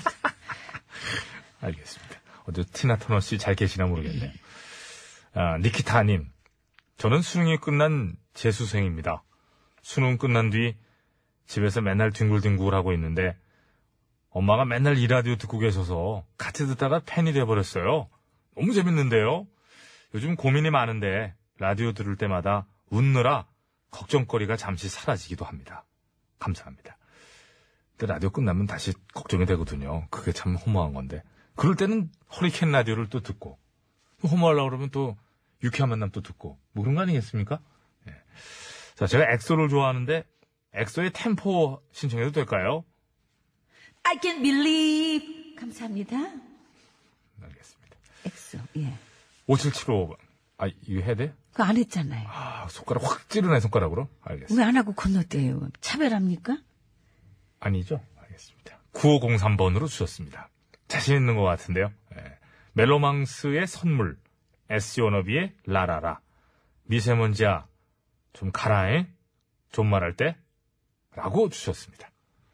알겠습니다. 어제 티나 터너 씨 잘 계시나 모르겠네요. 니키타님. 저는 수능이 끝난 재수생입니다. 수능 끝난 뒤 집에서 맨날 뒹굴뒹굴 하고 있는데 엄마가 맨날 이 라디오 듣고 계셔서 같이 듣다가 팬이 돼버렸어요. 너무 재밌는데요? 요즘 고민이 많은데 라디오 들을 때마다 웃느라 걱정거리가 잠시 사라지기도 합니다. 감사합니다. 근데 라디오 끝나면 다시 걱정이 되거든요. 그게 참 허무한 건데. 그럴 때는 허리케인 라디오를 또 듣고 허무하려고 그러면 또 유쾌한 만남 또 듣고 뭐 그런 거 아니겠습니까? 예. 자, 제가 엑소를 좋아하는데 엑소의 템포 신청해도 될까요? I can't believe. 감사합니다. 알겠습니다. 엑소, 예. 5775번. 이거 해야 돼? 그거 안 했잖아요. 손가락 확 찌르네, 손가락으로. 알겠습니다. 왜 안 하고 건너뛰어요? 차별합니까? 아니죠? 알겠습니다. 9503번으로 주셨습니다. 자신 있는 것 같은데요. 예. 멜로망스의 선물, SC 워너비의 라라라, 미세먼지야, 좀 가라해? 존말할 때? 라고 주셨습니다.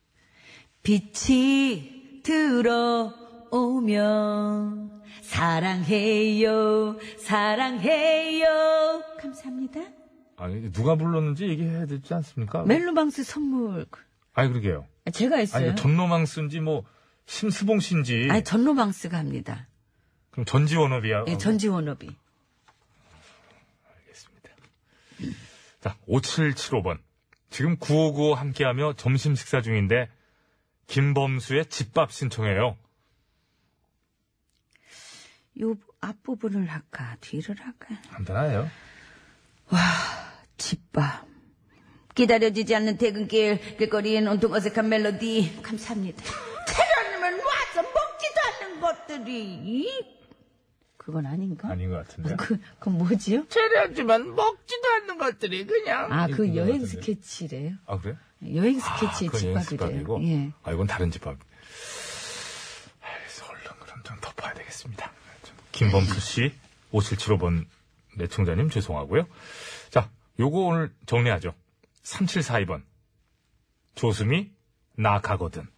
빛이 들어오면 사랑해요, 사랑해요. 감사합니다. 아니, 누가 불렀는지 얘기해야 되지 않습니까? 멜로망스 선물. 그러게요. 제가 했어요. 아니, 전로망스인지 뭐, 심스봉 씨인지. 아니, 전로망스가 합니다. 그럼 전지워너비야. 예, 전지워너비. 알겠습니다. 자, 5775번. 지금 9595 함께하며 점심 식사 중인데, 김범수의 집밥 신청해요. 요 앞부분을 할까, 뒤를 할까? 간단해요. 집밥. 기다려지지 않는 퇴근길, 길거리엔 온통 어색한 멜로디. 감사합니다. 테러님은 와서 먹지도 않는 것들이. 그건 아닌가? 아닌 것 같은데. 그건 뭐지요? 차려주면 먹지도 않는 것들이 그냥. 그 여행 같은데. 스케치래요. 아, 그래? 여행 스케치의 그건 여행 집밥이래요. 집밥이고? 예. 이건 다른 집밥. 얼른 그럼 좀 덮어야 되겠습니다. 김범수 씨, 5775번 내청자님 죄송하고요. 자, 요거 오늘 정리하죠. 3742번. 조수미, 나 가거든.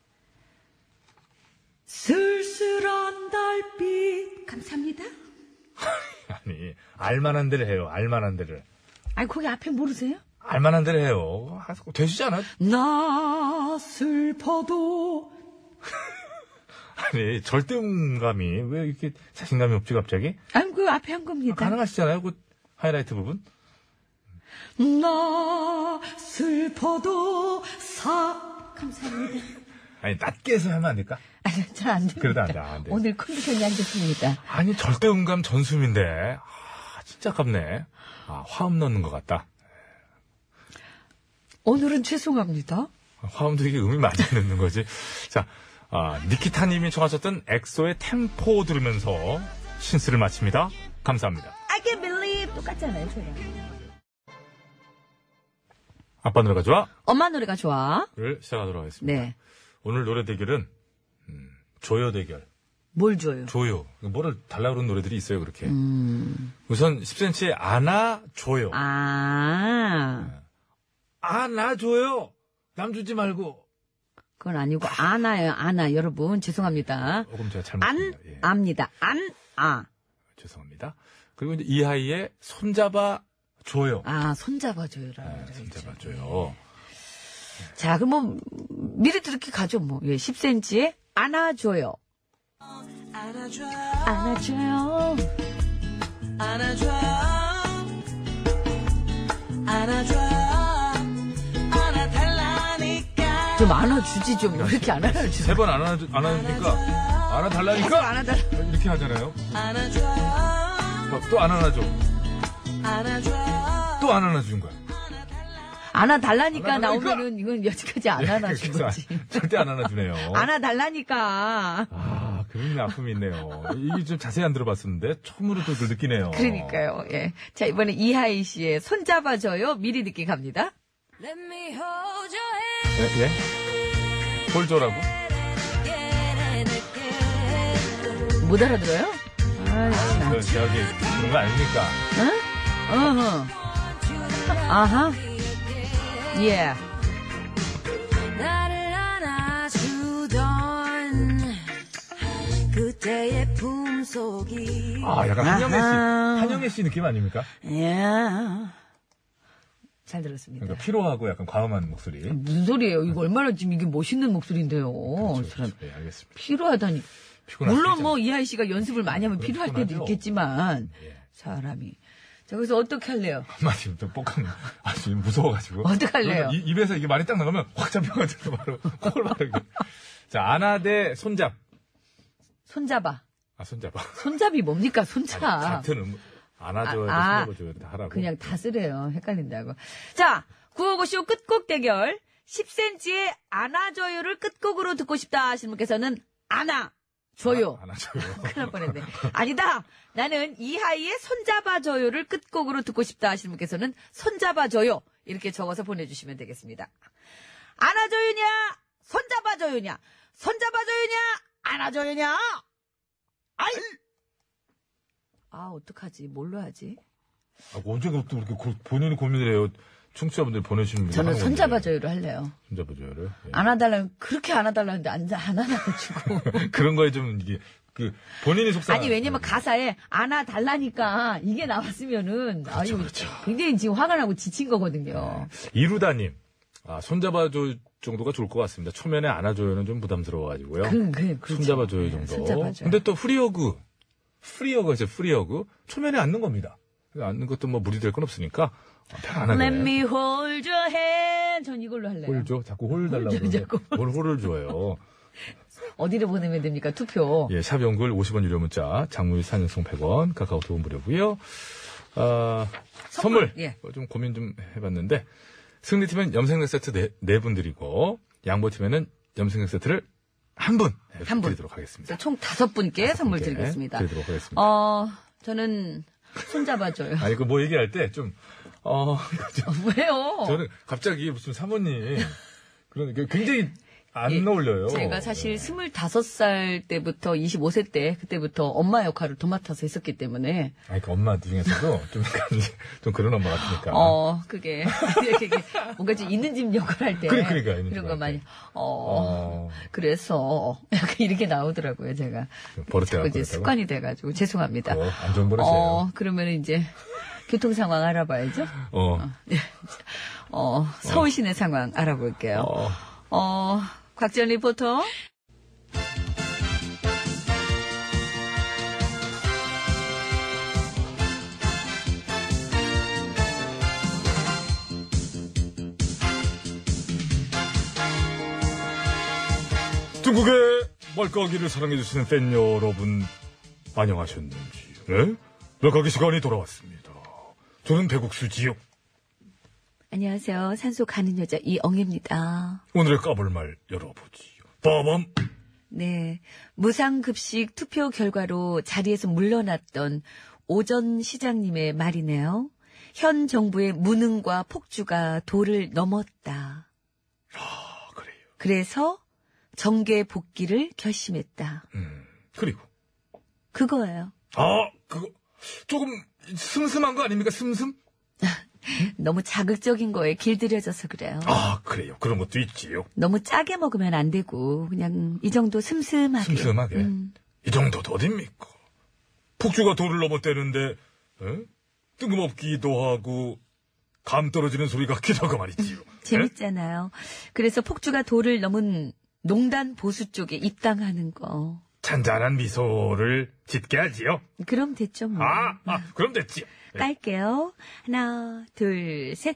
쓸쓸한 달빛. 감사합니다. 아니, 알만한 데를 해요, 알만한 데를. 아니, 거기 앞에 모르세요? 알만한 데를 해요. 되시잖아. 나 슬퍼도. 아니, 절대음감이 왜 이렇게 자신감이 없지, 갑자기? 아니, 그 앞에 한 겁니다. 가능하시잖아요, 그 하이라이트 부분. 나 슬퍼도 감사합니다. 아니, 낮게 해서 하면 안 될까? 아니, 잘 안 됩니다. 그래도 안 돼, 안 돼. 오늘 컨디션이 안 좋습니다. 아니, 절대음감 전수인데, 진짜 아깝네. 화음 넣는 것 같다. 오늘은 죄송합니다. 화음도 이게 음이 많이 넣는 거지. 자, 니키타님이 청하셨던 엑소의 템포 들으면서 신스를 마칩니다. 감사합니다. I can't believe. 똑같잖아요, 저랑. 아빠 노래가 좋아? 엄마 노래가 좋아. 를 시작하도록 하겠습니다. 네. 오늘 노래 대결은, 조요 대결. 뭘 줘요? 조요. 뭐를 달라 그러는 노래들이 있어요, 그렇게. 우선 10cm의 안아줘요. 안아줘요. 남 주지 말고. 그건 아니고, 아나요, 아나. 여러분, 죄송합니다. 그럼 제가 잘못했습니다. 예. 압니다. 죄송합니다. 그리고 이제 이하이의 손잡아 줘요. 손잡아줘요라. 손잡아 줘요. 자, 그럼 뭐, 미리 이렇게 가죠, 뭐. 예, 10cm의 안아줘요. 안아줘요. 안아줘요. 안아달라니까. 좀 안아주지, 좀. 왜 이렇게 안 안아주지? 세 번 안아주니까, 안아달라니까? 안아달라. 이렇게 하잖아요. 안아줘요. 또 안 안아줘. 안아줘요. 또 안 안아주는 거야. 안아달라니까 안아달라니까. 나오면은 이건 여지까지 안 안아준 그래서 거지. 절대 안 안아주네요. 안아달라니까. 그런 아픔이 있네요. 이게 좀 자세히 안 들어봤었는데, 처음으로 또 그걸 느끼네요. 그러니까요, 예. 자, 이번에 이하이 씨의 손잡아줘요. 미리 듣기 갑니다. Let me hold your hand. 예? 홀조라고? 못 알아들어요? 아, 참. 저기, 그런 거 아닙니까? 응? 어허. 아하. 예. 나를 안아주던 그때의 품속이 약간 한영애 씨, 아하. 한영애 씨 느낌 아닙니까? 예. 잘 들었습니다. 그러니까 피로하고 약간 과음한 목소리. 무슨 소리예요? 이거 얼마나 지금 이게 멋있는 목소리인데요. 그렇죠, 사람 그렇죠. 예, 알겠습니다. 필요하다니. 피곤할 수 물론 있잖아요. 뭐 이하이 씨가 연습을 많이 하면 필요할 때도 피곤하죠. 있겠지만 예. 사람이. 자, 그래서 어떻게 할래요? 한마디 또 뻑한, 지금 무서워가지고. 어떡할래요? 입에서 이게 말이 딱 나가면 확 잡혀가지고 바로 콜 바르게. 자, 아나 대 손잡. 손잡아. 손잡아. 손잡이 뭡니까? 손차. 같은 안아줘야 돼, 손잡아줘야 돼, 하라고. 그냥 다 쓰래요. 헷갈린다고. 자, 구호고쇼 끝곡 대결. 10cm의 안아줘요를 끝곡으로 듣고 싶다 하시는 분께서는 안아줘요. 안아줘요. 큰일 날 뻔했네. 아니다. 나는 이하이의 손잡아줘요를 끝곡으로 듣고 싶다 하시는 분께서는 손잡아줘요. 이렇게 적어서 보내주시면 되겠습니다. 안아줘요냐? 손잡아줘요냐? 손잡아줘요냐? 안아줘요냐? 아이! 어떡하지? 뭘로 하지? 언제부터 그렇게 본인이 고민을 해요? 청취자분들 보내주시는 분들. 저는 손잡아줘요를 할래요. 손잡아줘요를. 예. 안아달라면, 그렇게 안아달라는데 안 안아가지고. 그런 거에 좀 이게 본인이 속상. 아니, 왜냐면 가사에 안아달라니까 이게 나왔으면은, 굉장히 지금 화가 나고 지친 거거든요. 이루다님, 손잡아줘 정도가 좋을 것 같습니다. 초면에 안아줘요는 좀 부담스러워가지고요. 그렇죠. 손잡아줘요 네, 정도. 손잡아줘요. 근데 또 프리허그가 있어요. 프리허그. 초면에 앉는 겁니다. 앉는 것도 뭐 무리 될 건 없으니까 편안하게. Let me hold your hand. 전 이걸로 할래요. 홀 줘? 자꾸 홀 달라고 홀 줘, 그러는데 자꾸. 뭘 홀을 줘요. 어디로 보내면 됩니까? 투표. 예, 샵 연글 50원 유료 문자, 장무일 산연송 100원, 카카오톡 무료고요. 선물. 예. 좀 고민 좀 해봤는데, 승리팀은 염색약 세트 네 분 드리고, 양보팀에는 염색약 세트를 한 분 드리도록 하겠습니다. 총 5분께 선물 분께 드리겠습니다. 드리도록 하겠습니다. 저는 손잡아줘요. 아니, 뭐 얘기할 때 좀, 왜요? 저는 갑자기 무슨 사모님, 굉장히 안 어울려요. 제가 사실 25살 때부터 25세 때 그때부터 엄마 역할을 도맡아서 했었기 때문에 그 엄마 중에서도 좀 그런 엄마 같으니까. 그게 뭔가 좀 있는 집 역할 할 때 그러니까 있는 이런 집 거 할 때. 많이 그래서 약간 이렇게 나오더라고요. 제가 버릇대가 이제 습관이 돼가지고 죄송합니다. 안 좋은 버릇이에요. 그러면 이제 교통 상황 알아봐야죠. 서울 시내 상황 알아볼게요. 곽지연 리포터. 중국의 말까기를 사랑해주시는 팬 여러분, 안녕하셨는지. 네? 말까기 시간이 돌아왔습니다. 저는 배국수지요. 안녕하세요. 산소 가는 여자 이엉입니다. 오늘의 까불말 열어보지요. 빠밤! 네. 무상급식 투표 결과로 자리에서 물러났던 오전 시장님의 말이네요. 현 정부의 무능과 폭주가 도를 넘었다. 그래요. 그래서 정계 복귀를 결심했다. 그리고. 그거예요. 그거, 조금, 슴슴한 거 아닙니까? 슴슴? 너무 자극적인 거에 길들여져서 그래요. 그래요. 그런 것도 있지요. 너무 짜게 먹으면 안 되고 그냥 이 정도 슴슴하게. 슴슴하게. 이 정도도 어딥니까? 폭주가 도를 넘었대는데 뜬금없기도 하고 감 떨어지는 소리 같기도 하고 말이지요. 재밌잖아요. 그래서 폭주가 도를 넘은 농단 보수 쪽에 입당하는 거. 잔잔한 미소를 짓게 하지요. 그럼 됐죠 뭐. 그럼 됐지요. 깔게요. 하나, 둘, 셋.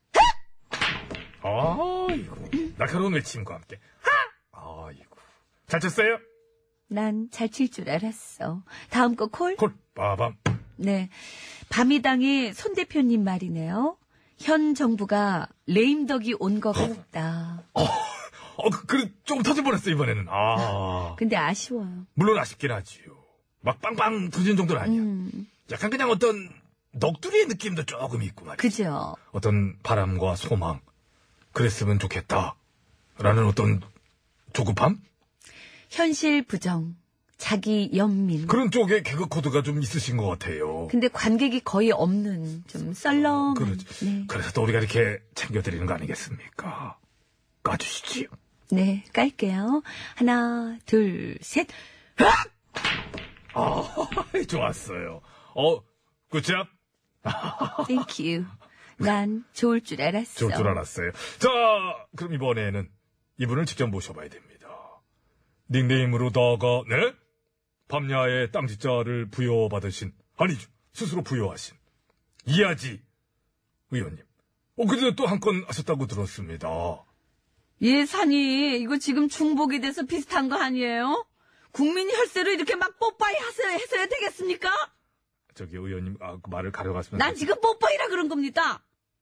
아이고, 날카로운 외침과 함께. 아이고, 잘 쳤어요? 난 잘 칠 줄 알았어. 다음 거 콜? 콜, 빠밤. 네. 밤이당의 손 대표님 말이네요. 현 정부가 레임덕이 온 것 같다. 조금 터질 뻔했어, 이번에는. 근데 아쉬워요. 물론 아쉽긴 하지요. 막 빵빵 터지는 정도는 아니야. 약간 그냥 어떤 넋두리의 느낌도 조금 있고 말이야. 그죠? 어떤 바람과 소망. 그랬으면 좋겠다. 라는 어떤 조급함? 현실 부정, 자기 연민. 그런 쪽에 개그 코드가 좀 있으신 것 같아요. 근데 관객이 거의 없는 좀 썰렁한. 그렇지. 네. 그래서 또 우리가 이렇게 챙겨드리는 거 아니겠습니까? 까주시지요. 네, 깔게요. 하나, 둘, 셋. 좋았어요. 굿잡. Thank you. 난 좋을 줄 알았어. 좋을 줄 알았어요. 자, 그럼 이번에는 이분을 직접 모셔봐야 됩니다. 닉네임으로다가, 네? 밤야의 땅지자를 부여받으신, 아니죠. 스스로 부여하신, 이하지 의원님. 근데 또 한 건 하셨다고 들었습니다. 예산이 이거 지금 중복이 돼서 비슷한 거 아니에요? 국민 혈세로 이렇게 막 뽀빠이 해서야 되겠습니까? 저기 의원님, 그 말을 가려갔으면. 난 지금 뽀빠이라 그런 겁니다.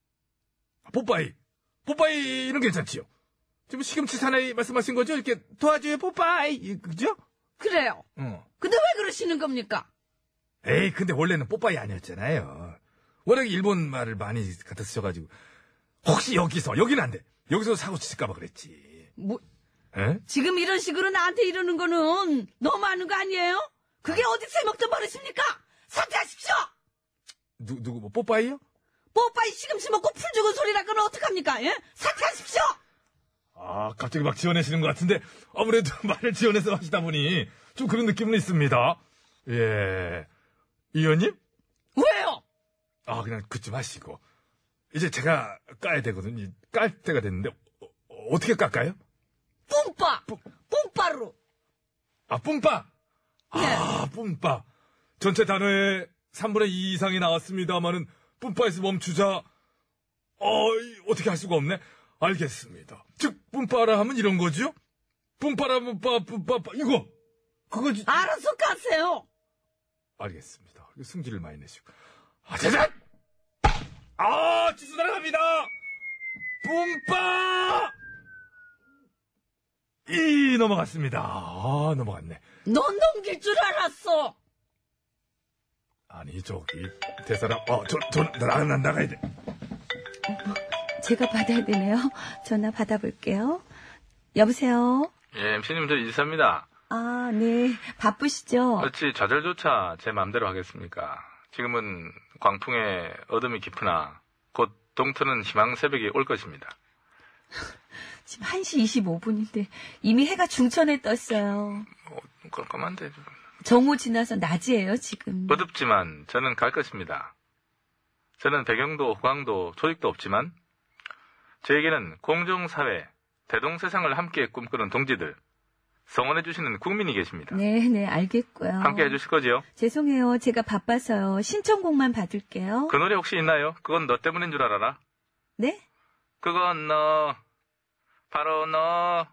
뽀빠이는 괜찮지요. 지금 시금치 사나이 말씀하신 거죠? 이렇게 도와줘요, 뽀빠이. 그죠? 그래요. 근데 왜 그러시는 겁니까? 에이, 근데 원래는 뽀빠이 아니었잖아요. 워낙 일본 말을 많이 갖다 쓰셔가지고. 혹시 여기는 안 돼. 여기서 사고 치실까봐 그랬지. 뭐, 에? 지금 이런 식으로 나한테 이러는 거는 너무하는 거 아니에요? 그게 어디 새먹던 버릇입니까? 사퇴하십시오! 누구, 뭐, 뽀빠이요? 뽀빠이 시금치 먹고 풀 죽은 소리라고는 어떡합니까? 예? 사퇴하십시오! 갑자기 막 지어내시는 것 같은데, 아무래도 말을 지어내서 하시다 보니, 좀 그런 느낌은 있습니다. 예. 의원님? 왜요? 그냥 그쯤 하시고. 이제 제가 까야 되거든요. 깔 때가 됐는데, 어떻게 깎아요? 뿜빠로. 뿜빠! 예. 뿜빠. 전체 단어의 3분의 2 이상이 나왔습니다만은, 뿜빠에서 멈추자, 어떻게 할 수가 없네? 알겠습니다. 즉, 뿜빠라 하면 이런 거죠? 뿜빠라, 뿜빠, 이거! 그거지. 알아서 가세요! 알겠습니다. 승질을 많이 내시고. 자자! 지수 날아갑니다! 뿜빠! 넘어갔습니다. 넘어갔네. 넌 넘길 줄 알았어! 아니, 저기, 대사람, 나가야 돼. 제가 받아야 되네요. 전화 받아볼게요. 여보세요? 예, MC님, 저 이사입니다. 네. 바쁘시죠? 어찌 좌절조차 제 마음대로 하겠습니까? 지금은 광풍에 어둠이 깊으나 곧 동트는 희망 새벽이 올 것입니다. 지금 1시 25분인데 이미 해가 중천에 떴어요. 깜깜한데. 정오 지나서 낮이에요, 지금. 어둡지만 저는 갈 것입니다. 저는 배경도 호강도 조직도 없지만 저에게는 공정사회, 대동세상을 함께 꿈꾸는 동지들, 성원해주시는 국민이 계십니다. 네, 알겠고요. 함께 해주실 거지요? 죄송해요. 제가 바빠서요. 신청곡만 받을게요. 그 노래 혹시 있나요? 그건 너 때문인 줄 알아라. 네? 그건 너, 바로 너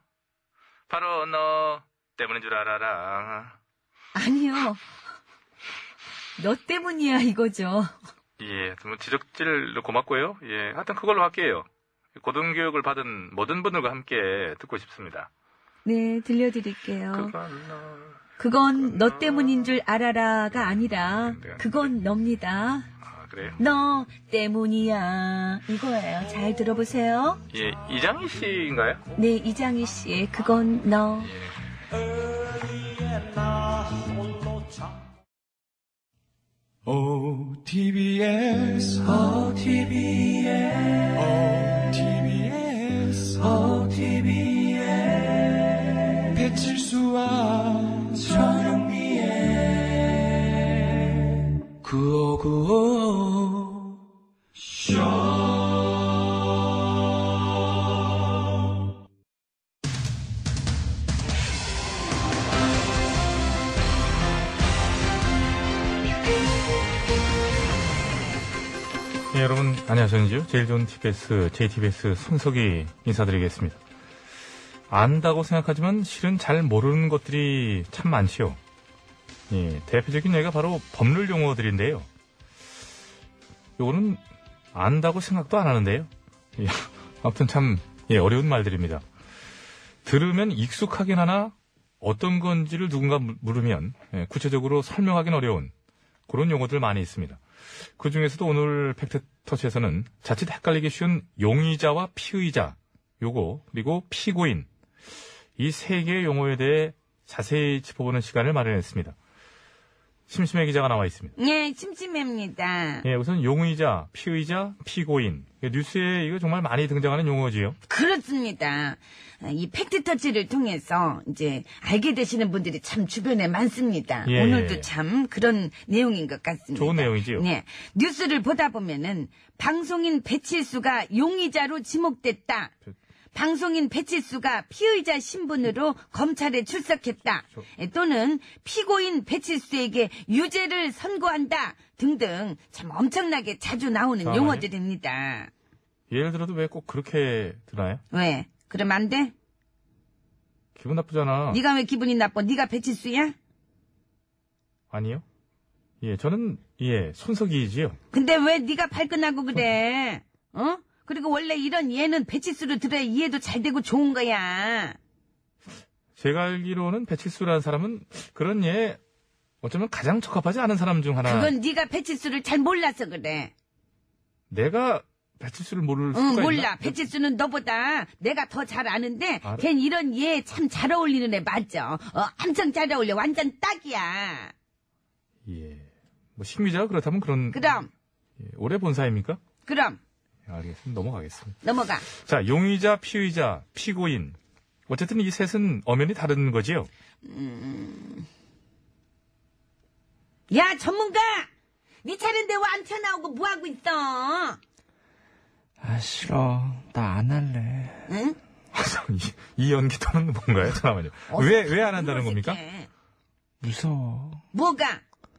때문인 줄 알아라. 아니요. 너 때문이야, 이거죠. 예, 뭐 지적질로 고맙고요. 예, 하여튼 그걸로 할게요. 고등교육을 받은 모든 분들과 함께 듣고 싶습니다. 네, 들려드릴게요. 그건 너 때문인 줄 알아라가 아니라 그건 놉니다. 그래요? 너 때문이야. 이거예요. 잘 들어보세요. 예, 이장희 씨인가요? 네, 이장희 씨의 그건 너. OTBS, OTBS, OTBS, 배칠수와 전영미의 9595 쇼. 예, 여러분 안녕하셨는지요? 제일 좋은 TBS, JTBS 손석희 인사드리겠습니다. 안다고 생각하지만 실은 잘 모르는 것들이 참 많지요. 예, 대표적인 예가 바로 법률 용어들인데요. 요거는 안다고 생각도 안 하는데요. 예, 아무튼 참 어려운 말들입니다. 들으면 익숙하긴 하나 어떤 건지를 누군가 물으면 구체적으로 설명하기는 어려운 그런 용어들 많이 있습니다. 그중에서도 오늘 팩트터치에서는 자칫 헷갈리기 쉬운 용의자와 피의자 요거, 그리고 피고인. 이 세 개의 용어에 대해 자세히 짚어보는 시간을 마련했습니다. 심심해 기자가 나와 있습니다. 예, 심심합니다. 예, 우선 용의자, 피의자, 피고인. 뉴스에 이거 정말 많이 등장하는 용어지요. 그렇습니다. 이 팩트터치를 통해서 이제 알게 되시는 분들이 참 주변에 많습니다. 예, 오늘도 예. 참 그런 내용인 것 같습니다. 좋은 내용이지요. 네. 뉴스를 보다 보면은 방송인 배칠수가 용의자로 지목됐다. 방송인 배칠수가 피의자 신분으로 검찰에 출석했다. 또는 피고인 배칠수에게 유죄를 선고한다. 등등 참 엄청나게 자주 나오는 잠깐만요. 용어들입니다. 예를 들어도 왜 꼭 그렇게 드나요? 왜? 그럼 안 돼? 기분 나쁘잖아. 네가 왜 기분이 나빠? 네가 배칠수야? 아니요. 예, 저는, 예, 손석희이지요. 근데 왜 네가 발끈하고 그래? 어? 그리고 원래 이런 예는 배칠수로 들어야 이해도 잘 되고 좋은 거야. 제가 알기로는 배칠수라는 사람은 그런 예, 어쩌면 가장 적합하지 않은 사람 중 하나. 그건 네가 배칠수를 잘 몰라서 그래. 내가 배칠수를 모를 수가 응, 있나? 몰라. 배칠수는 너보다 내가 더 잘 아는데 알아? 걘 이런 예 참 잘 어울리는 애 맞죠? 엄청 잘 어울려. 완전 딱이야. 예. 뭐, 심리자가 그렇다면 그런. 그럼, 예, 오래 본 사이입니까? 그럼 예, 알겠습니다. 넘어가겠습니다. 넘어가. 자, 용의자, 피의자, 피고인. 어쨌든 이 셋은 엄연히 다른 거지요? 야, 전문가! 네 차례인데 왜 안 튀어나오고 뭐하고 있어? 아, 싫어. 나 안 할래. 응? 이 연기도는 뭔가요? 잠깐만요. 왜 안 한다는 겁니까? 어색해. 무서워. 뭐가?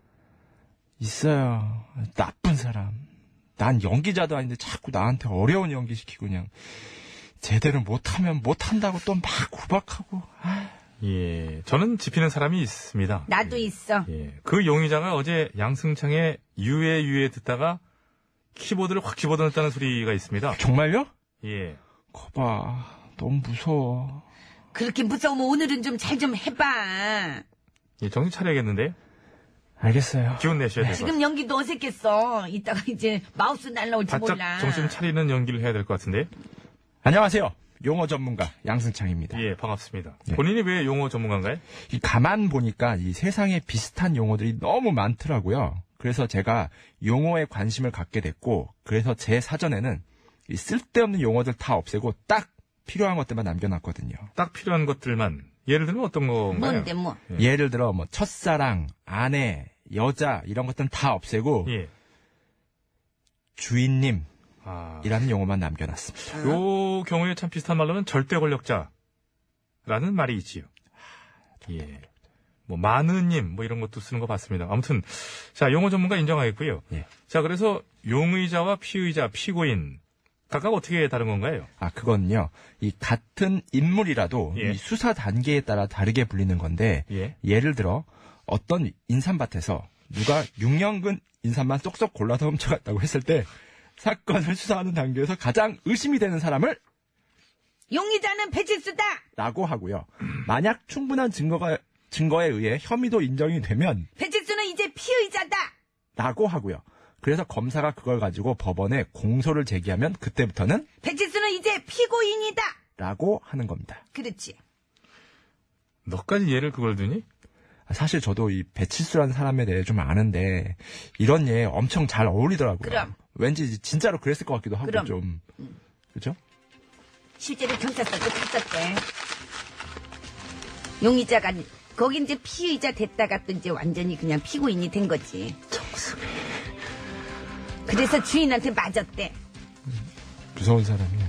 있어요. 나쁜 사람. 난 연기자도 아닌데 자꾸 나한테 어려운 연기 시키고 그냥 제대로 못하면 못한다고 또 막 구박하고. 예. 저는 집히는 사람이 있습니다. 나도 있어. 예. 그 용의자가 어제 양승창의 유에 듣다가 키보드를 확 집어넣었다는 소리가 있습니다. 정말요? 예. 거봐. 너무 무서워. 그렇게 무서우면 오늘은 좀 잘 좀 해봐. 예, 정신 차려야겠는데. 알겠어요. 기운 내셔야 될 것 같습니다. 지금 연기도 어색했어. 이따가 이제 마우스 날라올지 바짝 몰라. 정신 차리는 연기를 해야 될 것 같은데. 안녕하세요. 용어 전문가 양승창입니다. 예, 반갑습니다. 네. 본인이 왜 용어 전문가인가요? 이 가만 보니까 이 세상에 비슷한 용어들이 너무 많더라고요. 그래서 제가 용어에 관심을 갖게 됐고, 그래서 제 사전에는 이 쓸데없는 용어들 다 없애고 딱 필요한 것들만 남겨놨거든요. 딱 필요한 것들만. 예를 들면 어떤 건가요? 뭔데 뭐. 예. 예를 들어 뭐 첫사랑, 아내, 여자 이런 것들은 다 없애고 예. 주인님이라는 아. 용어만 남겨놨습니다. 요 경우에 참 비슷한 말로는 절대 권력자라는 말이 있지요. 예. 뭐, 마느님, 뭐 이런 것도 쓰는 거 봤습니다. 아무튼, 자, 용어 전문가 인정하겠고요. 예. 자, 그래서 용의자와 피의자, 피고인, 각각 어떻게 다른 건가요? 아, 그건요. 이 같은 인물이라도 예. 이 수사 단계에 따라 다르게 불리는 건데 예. 예를 들어 어떤 인삼밭에서 누가 6년근 인삼만 쏙쏙 골라서 훔쳐갔다고 했을 때 사건을 수사하는 단계에서 가장 의심이 되는 사람을 용의자는 배칠수다. 라고 하고요. 만약 충분한 증거에 의해 혐의도 인정이 되면 배칠수는 이제 피의자다. 라고 하고요. 그래서 검사가 그걸 가지고 법원에 공소를 제기하면 그때부터는 배칠수는 이제 피고인이다. 라고 하는 겁니다. 그렇지. 너까지 예를 그걸 두니? 사실 저도 이 배칠수라는 사람에 대해 좀 아는데 이런 예 엄청 잘 어울리더라고요. 그럼. 왠지 진짜로 그랬을 것 같기도 하고 그럼. 좀. 그죠? 실제로 경찰서도 갔었대. 용의자가 거기 이제 피의자 됐다가 또 이제 완전히 그냥 피고인이 된 거지. 정수리. 그래서 주인한테 맞았대. 무서운 사람이에요.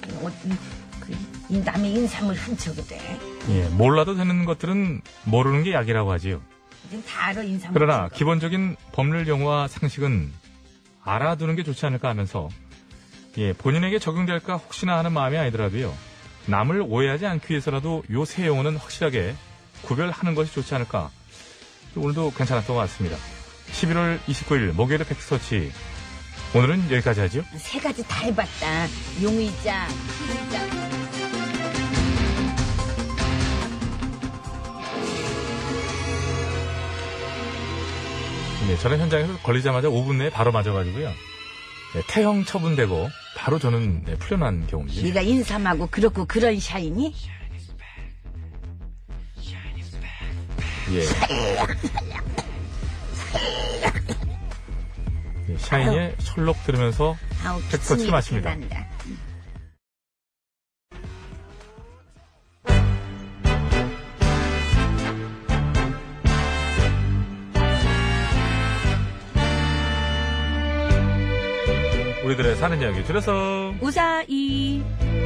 이 남의 인삼을 훔쳐 그래. 예, 몰라도 되는 것들은 모르는 게 약이라고 하지요. 지금 다 알아 인삼. 그러나 기본적인 법률 용어와 상식은 알아두는 게 좋지 않을까 하면서 예, 본인에게 적용될까 혹시나 하는 마음이 아니더라도요. 남을 오해하지 않기 위해서라도 요 세 용어는 확실하게 구별하는 것이 좋지 않을까. 오늘도 괜찮았던 것 같습니다. 11월 29일 목요일의 팩트서치. 오늘은 여기까지 하죠. 세 가지 다 해봤다. 용의자, 피의자. 네, 저는 현장에서 걸리자마자 5분 내에 바로 맞아가지고요. 네, 태형 처분되고 바로 저는 네, 풀려난 경험이죠. 네가 인삼하고 그렇고 그런 샤이니? 예. 네, 샤이니의 철록 들으면서 아우, 팩터 치 마십니다. 난다. 우리들의 사는 이야기 줄여서 우사이.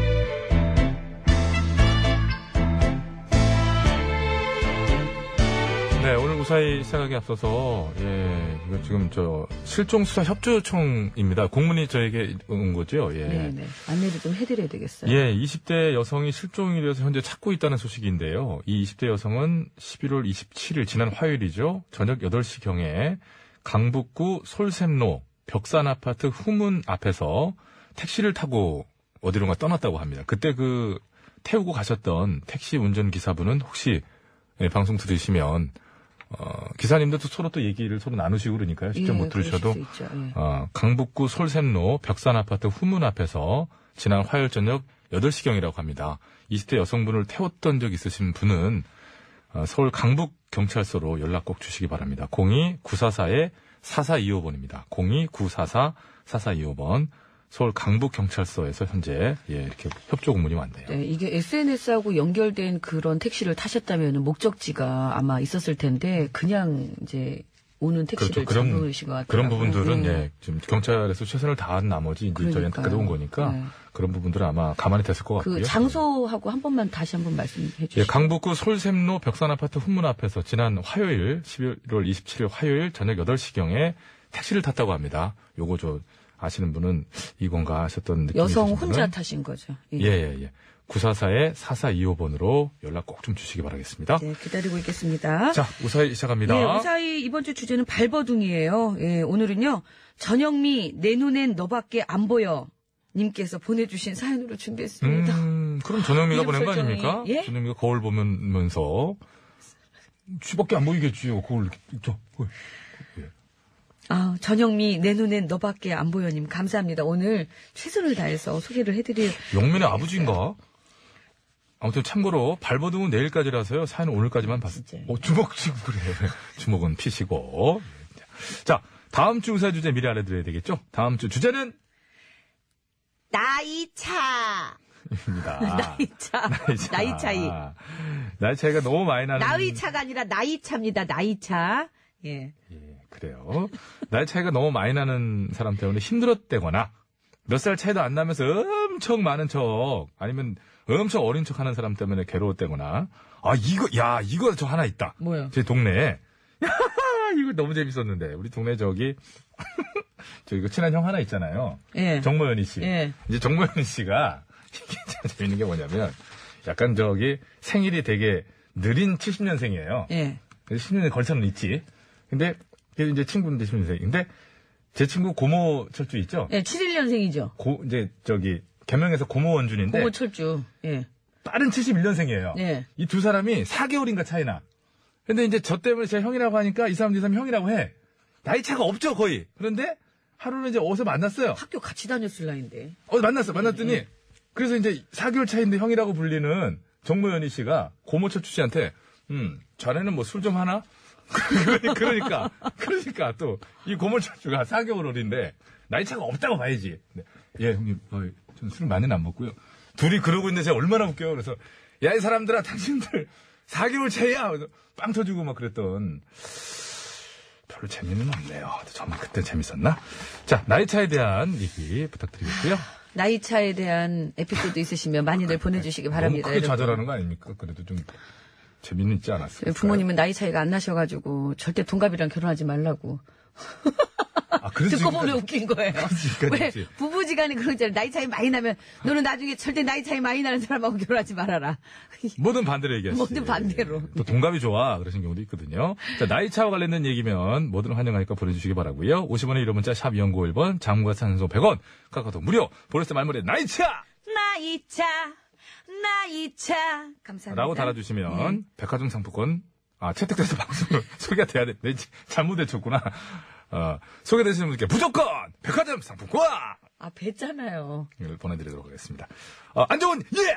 네, 오늘 우사히 시작하기 앞서서, 예, 이거 지금 실종수사협조요청입니다. 공문이 저에게 온 거죠, 예. 네네. 안내를 좀 해드려야 되겠어요. 예, 20대 여성이 실종이 되어서 현재 찾고 있다는 소식인데요. 이 20대 여성은 11월 27일, 지난 화요일이죠. 저녁 8시경에 강북구 솔샘로 벽산 아파트 후문 앞에서 택시를 타고 어디론가 떠났다고 합니다. 그때 태우고 가셨던 택시 운전기사분은 혹시, 예, 방송 들으시면, 기사님들도 서로 또 얘기를 서로 나누시고 그러니까요. 직접 못 들으셔도. 예. 강북구 솔샘로 벽산 아파트 후문 앞에서 지난 화요일 저녁 8시경이라고 합니다. 20대 여성분을 태웠던 적 있으신 분은 서울 강북경찰서로 연락 꼭 주시기 바랍니다. 02-944-4425번입니다. 02-944-4425번. 서울 강북경찰서에서 현재, 예, 이렇게 협조 공문이 왔네요. 네, 이게 SNS하고 연결된 그런 택시를 타셨다면 목적지가 아마 있었을 텐데, 그냥 이제 오는 택시를 그렇죠. 잡으신 것 같아요. 그런 부분들은, 예, 지금 경찰에서 최선을 다한 나머지 이제 저희한테 가져온 거니까, 네. 그런 부분들은 아마 가만히 됐을 것 같고요. 그 장소하고 한 번만 다시 한번 말씀해 주시죠. 예, 강북구 솔샘로 벽산 아파트 후문 앞에서 지난 화요일, 11월 27일 화요일 저녁 8시경에 택시를 탔다고 합니다. 요거 아시는 분은 이건가 하셨던 느낌이 여성 있으신 혼자 분은 타신 거죠. 예. 944-4425번으로 연락 꼭 좀 주시기 바라겠습니다. 네, 기다리고 있겠습니다. 자, 우사히 시작합니다. 네, 우사히 이번 주 주제는 발버둥이에요. 예, 오늘은요. 전영미 내 눈엔 너밖에 안 보여 님께서 보내주신 사연으로 준비했습니다. 그럼 전영미가 이름 보낸 거 설정이, 아닙니까? 예? 전영미가 거울 보면서 쥐밖에 안 보이겠지요. 거울 아, 전영미 내 눈엔 너밖에 안 보여님 감사합니다. 오늘 최선을 다해서 소개를 해드릴. 영민의 아버지인가? 아무튼 참고로 발버둥은 내일까지라서요. 사연은 오늘까지만 봤어요. 주먹 치고 그래. 주먹은 피시고. 자, 다음 주 우사 주제 미리 알려드려야 되겠죠? 다음 주 주제는 나이차. 입니다. 나이 차이. 나이 차이가 너무 많이 나는. 나이차가 아니라 나이차입니다. 나이차. 예. 그래요. 나이 차이가 너무 많이 나는 사람 때문에 힘들었대거나 몇 살 차이도 안 나면서 엄청 많은 척 아니면 엄청 어린 척 하는 사람 때문에 괴로웠대거나 이거 저 하나 있다. 뭐요? 제 동네에 이거 너무 재밌었는데 우리 동네 저기 친한 형 하나 있잖아요. 예. 정모연희 씨. 예. 이제 정모연희 씨가 이게 참 재밌는 게 뭐냐면 약간 생일이 되게 느린 70년생이에요. 예. 10년에 걸쳐는 있지. 근데 이제 친구인데 10년생. 근데 제 친구 고모 철주 있죠? 예, 71년생이죠. 개명해서 고모 원준인데. 고모 철주. 예. 빠른 71년생이에요. 예. 이 두 사람이 4개월인가 차이나. 근데 이제 저 때문에 제가 형이라고 하니까 이 사람 형이라고 해. 나이 차가 없죠, 거의. 그런데 하루는 이제 어디서 만났어요. 학교 같이 다녔을 나이인데. 만났더니 그래서 이제 4개월 차인데 형이라고 불리는 정모연희 씨가 고모 철주 씨한테 자네는 뭐 술 좀 하나? 그러니까 또 이 고모철주가 4개월 어린데 나이 차가 없다고 봐야지. 예, 형님, 전 술 많이는 안 먹고요. 둘이 그러고 있는데 제가 얼마나 웃겨요. 그래서 야, 이 사람들아, 당신들 4개월 차이야. 그래서 빵 터지고 막 그랬던. 별로 재미는 없네요. 정말 그때 재밌었나? 자, 나이 차에 대한 얘기 부탁드리겠고요. 나이 차에 대한 에피소드 있으시면 많이들 보내주시기 바랍니다. 너무 크게 좌절하는 거 아닙니까? 그래도 좀 재미는 있지 않았어요? 부모님은 나이 차이가 안 나셔가지고 절대 동갑이랑 결혼하지 말라고. 듣고 보면 웃긴 거예요. 왜 부부지간에 그러잖아요. 나이 차이 많이 나면 너는 나중에 절대 나이 차이 많이 나는 사람하고 결혼하지 말아라. 뭐든 반대로 얘기하시죠. 뭐든 반대로. 또 동갑이 좋아 그러신 경우도 있거든요. 자, 나이 차와 관련된 얘기면 뭐든 환영하니까 보내주시기 바라고요. 50원의 유료 문자 샵 2951번, 장문과 산소 100원, 카카오톡 무료. 보냈을 때 말머리에 나이 차! 나이 차! 감사합니다. 라고 달아주시면 백화점 상품권 채택돼서 방송으로 소개가 돼야 돼. 잘못 외쳤구나. 소개되시는 분께 무조건 백화점 상품권 아, 뵀잖아요. 이걸 보내드리도록 하겠습니다. 안정훈, 예!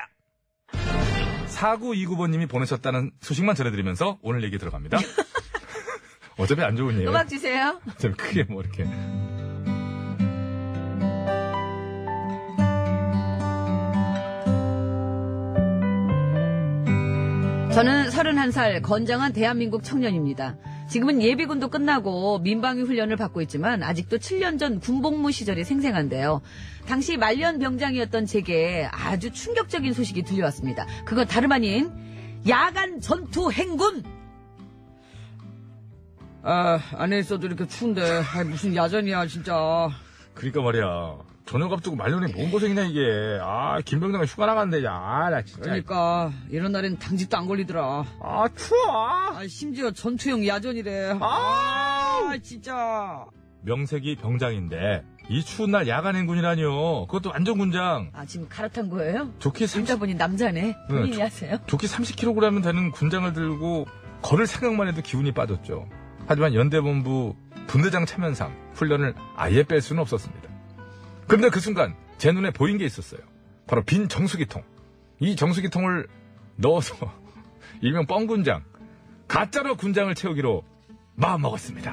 4929번님이 보내셨다는 소식만 전해드리면서 오늘 얘기 들어갑니다. 어차피 안 좋은 예요. 음악 주세요. 어차피 크게 뭐 이렇게. 저는 31살 건장한 대한민국 청년입니다. 지금은 예비군도 끝나고 민방위 훈련을 받고 있지만 아직도 7년 전 군복무 시절이 생생한데요. 당시 말년 병장이었던 제게 아주 충격적인 소식이 들려왔습니다. 그건 다름 아닌 야간 전투 행군! 안에 있어도 이렇게 추운데 무슨 야전이야 진짜. 그러니까 말이야. 저녁 앞두고 말년에 뭔 고생이냐 이게. 김병장이 휴가 나간대. 나 진짜. 그러니까 이런 날엔 당직도 안 걸리더라. 추워. 심지어 전투용 야전이래. 진짜. 명색이 병장인데 이 추운 날 야간 행군이라뇨. 그것도 안전군장. 지금 갈아탄 거예요? 좋게 보니 남자네. 본인이 하세요. 좋게 30kg 되는 군장을 들고 걸을 생각만 해도 기운이 빠졌죠. 하지만 연대본부 분대장 참여상 훈련을 아예 뺄 수는 없었습니다. 그런데 그 순간 제 눈에 보인 게 있었어요. 바로 빈 정수기통. 이 정수기통을 넣어서 일명 뻥군장, 가짜로 군장을 채우기로 마음먹었습니다.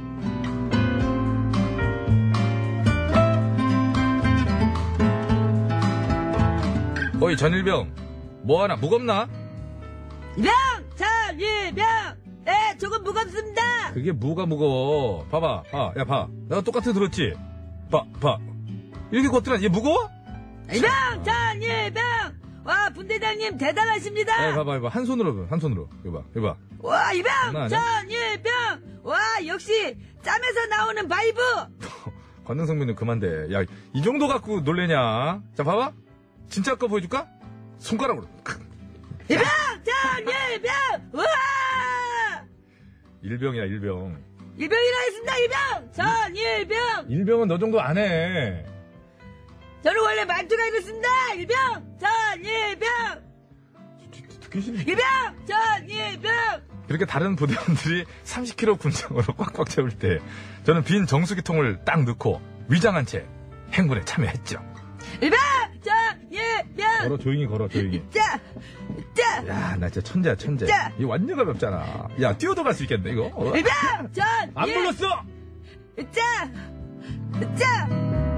어이 전일병, 뭐하나 무겁나? 이병! 전일병! 네, 조금 무겁습니다. 그게 뭐가 무거워. 봐봐. 야 봐. 내가 똑같이 들었지? 봐. 이렇게 걷더라. 얘 무거워? 이병! 전일병! 와, 분대장님 대단하십니다. 야, 봐봐. 한 손으로. 이봐. 와, 이병! 전일병! 와, 역시 짬에서 나오는 바이브. 관능성민은 그만돼. 야, 이 정도 갖고 놀래냐? 자, 봐봐. 진짜 거 보여줄까? 손가락으로. 이병! 전일병! 와! 일병이야, 일병. 일병이라 했습니다, 일병! 전일병! 일병은 너 정도 안 해. 저는 원래 말투가 이렇습니다, 일병! 전일병! 듣기 싫네. 일병! 전일병! 그렇게 다른 부대원들이 30kg 군장으로 꽉꽉 채울 때 저는 빈 정수기통을 딱 넣고 위장한 채 행군에 참여했죠. 일병! 전일병! 조용히 걸어. 짜! 야, 나 진짜 천재야, 천재. 짜! 이거 완전 가볍잖아. 야, 뛰어도 갈 수 있겠네, 이거. 일병! 안 불렀어! 짜!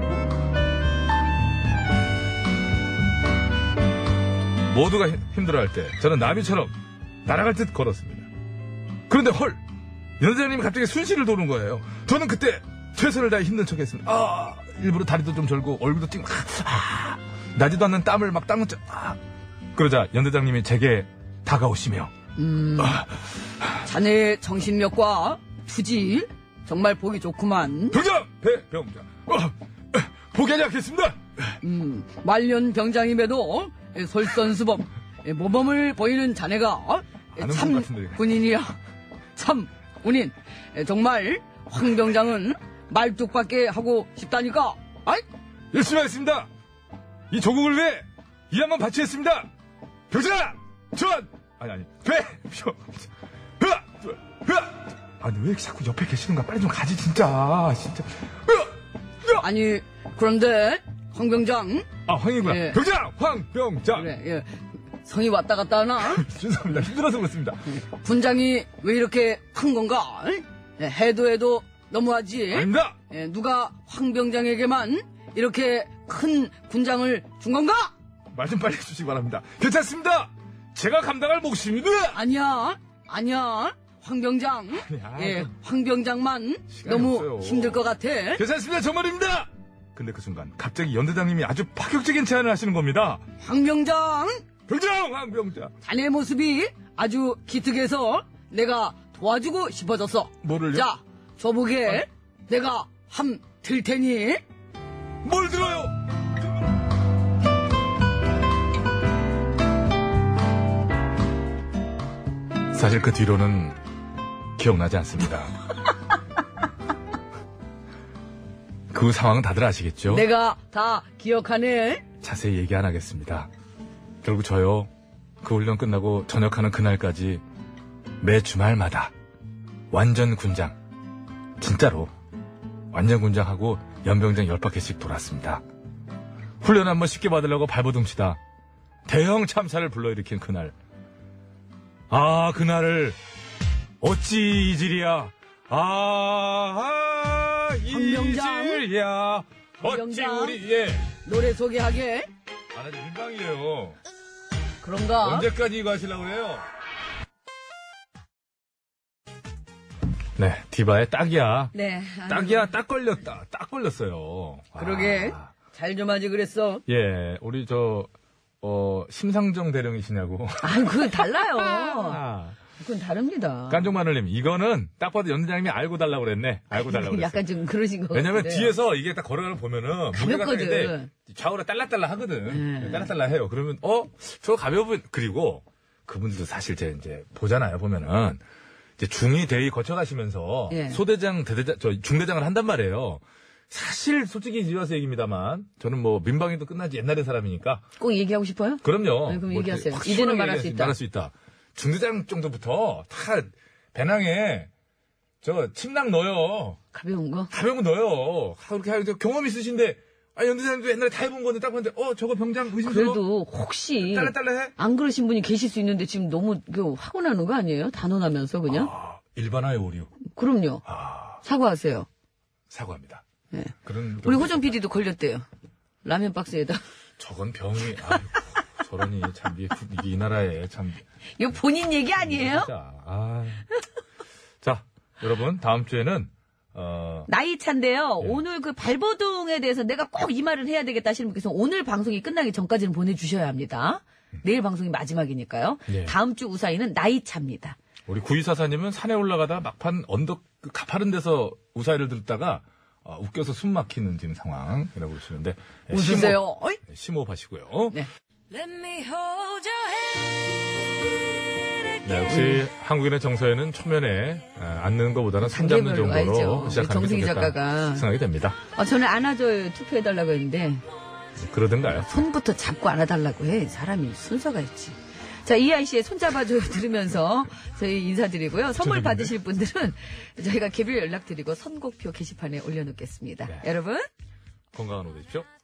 모두가 힘들어할 때 저는 나비처럼 날아갈 듯 걸었습니다. 그런데 연대장님이 갑자기 순시를 도는 거예요. 저는 그때 최선을 다해 힘든 척했습니다. 일부러 다리도 좀 절고 얼굴도 찡 나지도 않는 땀을 막 닦는 척. 그러자 연대장님이 제게 다가오시며 자네의 정신력과 투지 정말 보기 좋구만. 병장! 배병장 포기하지 않겠습니다. 말년 병장임에도 솔선수범 모범을 보이는 자네가 참 군인이야. 참 군인. 정말 황 병장은 말뚝밖에 하고 싶다니까. 열심히 하겠습니다. 이 조국을 위해 이 한번 바치겠습니다. 병장! 아니 아니 왜 이렇게 자꾸 옆에 계시는가. 빨리 좀 가지 진짜. 아니 그런데 황 병장. 황이구나. 예. 병장! 황 병장. 그래. 예. 성이 왔다 갔다 하나? 죄송합니다. 힘들어서 그렇습니다. 군장이 왜 이렇게 큰 건가? 해도 너무하지. 아닙니다. 누가 황 병장에게만 이렇게 큰 군장을 준 건가? 말 좀 빨리 해주시기 바랍니다. 괜찮습니다. 제가 감당할 몫입니다. 아니야. 황 병장. 황 병장만 너무 없어요. 힘들 것 같아. 괜찮습니다. 정말입니다. 근데 그 순간 갑자기 연대장님이 아주 파격적인 제안을 하시는 겁니다. 황 병장. 황 병장. 자네 모습이 아주 기특해서 내가 도와주고 싶어졌어. 뭐를요? 자, 저보게 내가 함 들 테니. 뭘 들어요? 사실 그 뒤로는 기억나지 않습니다. 그 상황은 다들 아시겠죠? 내가 다 기억하네. 자세히 얘기 안 하겠습니다. 결국 저요, 그 훈련 끝나고 전역하는 그날까지 매 주말마다 완전 군장, 진짜로 완전 군장하고 연병장 10바퀴씩 돌았습니다. 훈련 한번 쉽게 받으려고 발버둥치다 대형 참사를 불러일으킨 그날. 아, 그날을 어찌 잊으랴. 황병장. 잊으랴. 어찌 황병장. 우리, 예. 노래 소개하게. 아, 나 민방이에요. 그런가? 언제까지 이거 하시려고 그래요? 네, 디바의 딱이야. 네. 딱이야, 딱 걸렸다. 딱 걸렸어요. 그러게. 잘 좀 하지 그랬어. 예, 우리 심상정 대령이시냐고. 아니, 그건 달라요. 그건 다릅니다. 깐종마늘님, 이거는 딱 봐도 연대장님이 알고 달라고 그랬네. 알고 달라고 그랬어. 약간 좀 그러신 거 왜냐면 같은데요. 뒤에서 이게 딱 걸어가는 거 보면은 무게가 가볍거든. 크는데 좌우로 딸랑딸랑 하거든. 딸랑딸랑 해요. 그러면 저거 가벼운. 그리고 그분들도 사실 이제 보잖아요. 보면은 이제 중위 대위 거쳐가시면서 예. 소대장, 대대장, 중대장을 한단 말이에요. 사실 솔직히 이어서 얘기입니다만 저는 뭐 민방위도 끝난 지 옛날의 사람이니까. 꼭 얘기하고 싶어요? 그럼요. 네, 그럼 뭐 얘기하세요. 확 이제는 시원하게 말할 수 있다. 말할 수 있다. 중대장 정도부터 다 배낭에 침낭 넣어요. 가벼운 거? 가벼운 거 넣어요. 그렇게 경험 있으신데, 연대장님도 옛날에 다 해본 건데 딱 봤는데, 저거 병장 의심스러워. 그래도 혹시 딸랑딸랑해? 안 그러신 분이 계실 수 있는데 지금 너무 화가 나는 거 아니에요? 단언하면서 그냥? 일반화의 오류. 그럼요. 사과하세요. 사과합니다. 네. 그런 우리 호정 PD도 걸렸대요. 라면 박스에다. 저건 병이, 저러니 참 이 나라에 참. 이거 본인 얘기 아니에요? 진짜. 자, 여러분 다음 주에는 나이 차인데요. 예. 오늘 그 발버둥에 대해서 내가 꼭 이 말을 해야 되겠다 하시는 분께서 오늘 방송이 끝나기 전까지는 보내주셔야 합니다. 내일 방송이 마지막이니까요. 예. 다음 주 우사히는 나이 차입니다. 우리 9244님은 산에 올라가다 막판 언덕 가파른 데서 우사히를 들었다가 웃겨서 숨 막히는 지금 상황이라고 보시는데 웃으세요. 심호흡하시고요. 네. Let me hold your hand. 네, 역시 한국인의 정서에는 초면에 앉는 것보다는 손 잡는 단계별로 정도로 알죠. 시작하는 게 정승희 좋겠다 작가가. 생각이 됩니다. 저는 안아줘요 투표해달라고 했는데 그러든가요? 손부터 잡고 안아달라고 해. 사람이 순서가 있지. 자, 이하이 씨의 손잡아줘요 들으면서 저희 인사드리고요. 선물 받으실 분들은 저희가 개별 연락드리고 선곡표 게시판에 올려놓겠습니다. 네. 여러분. 건강한 오후 되십시오.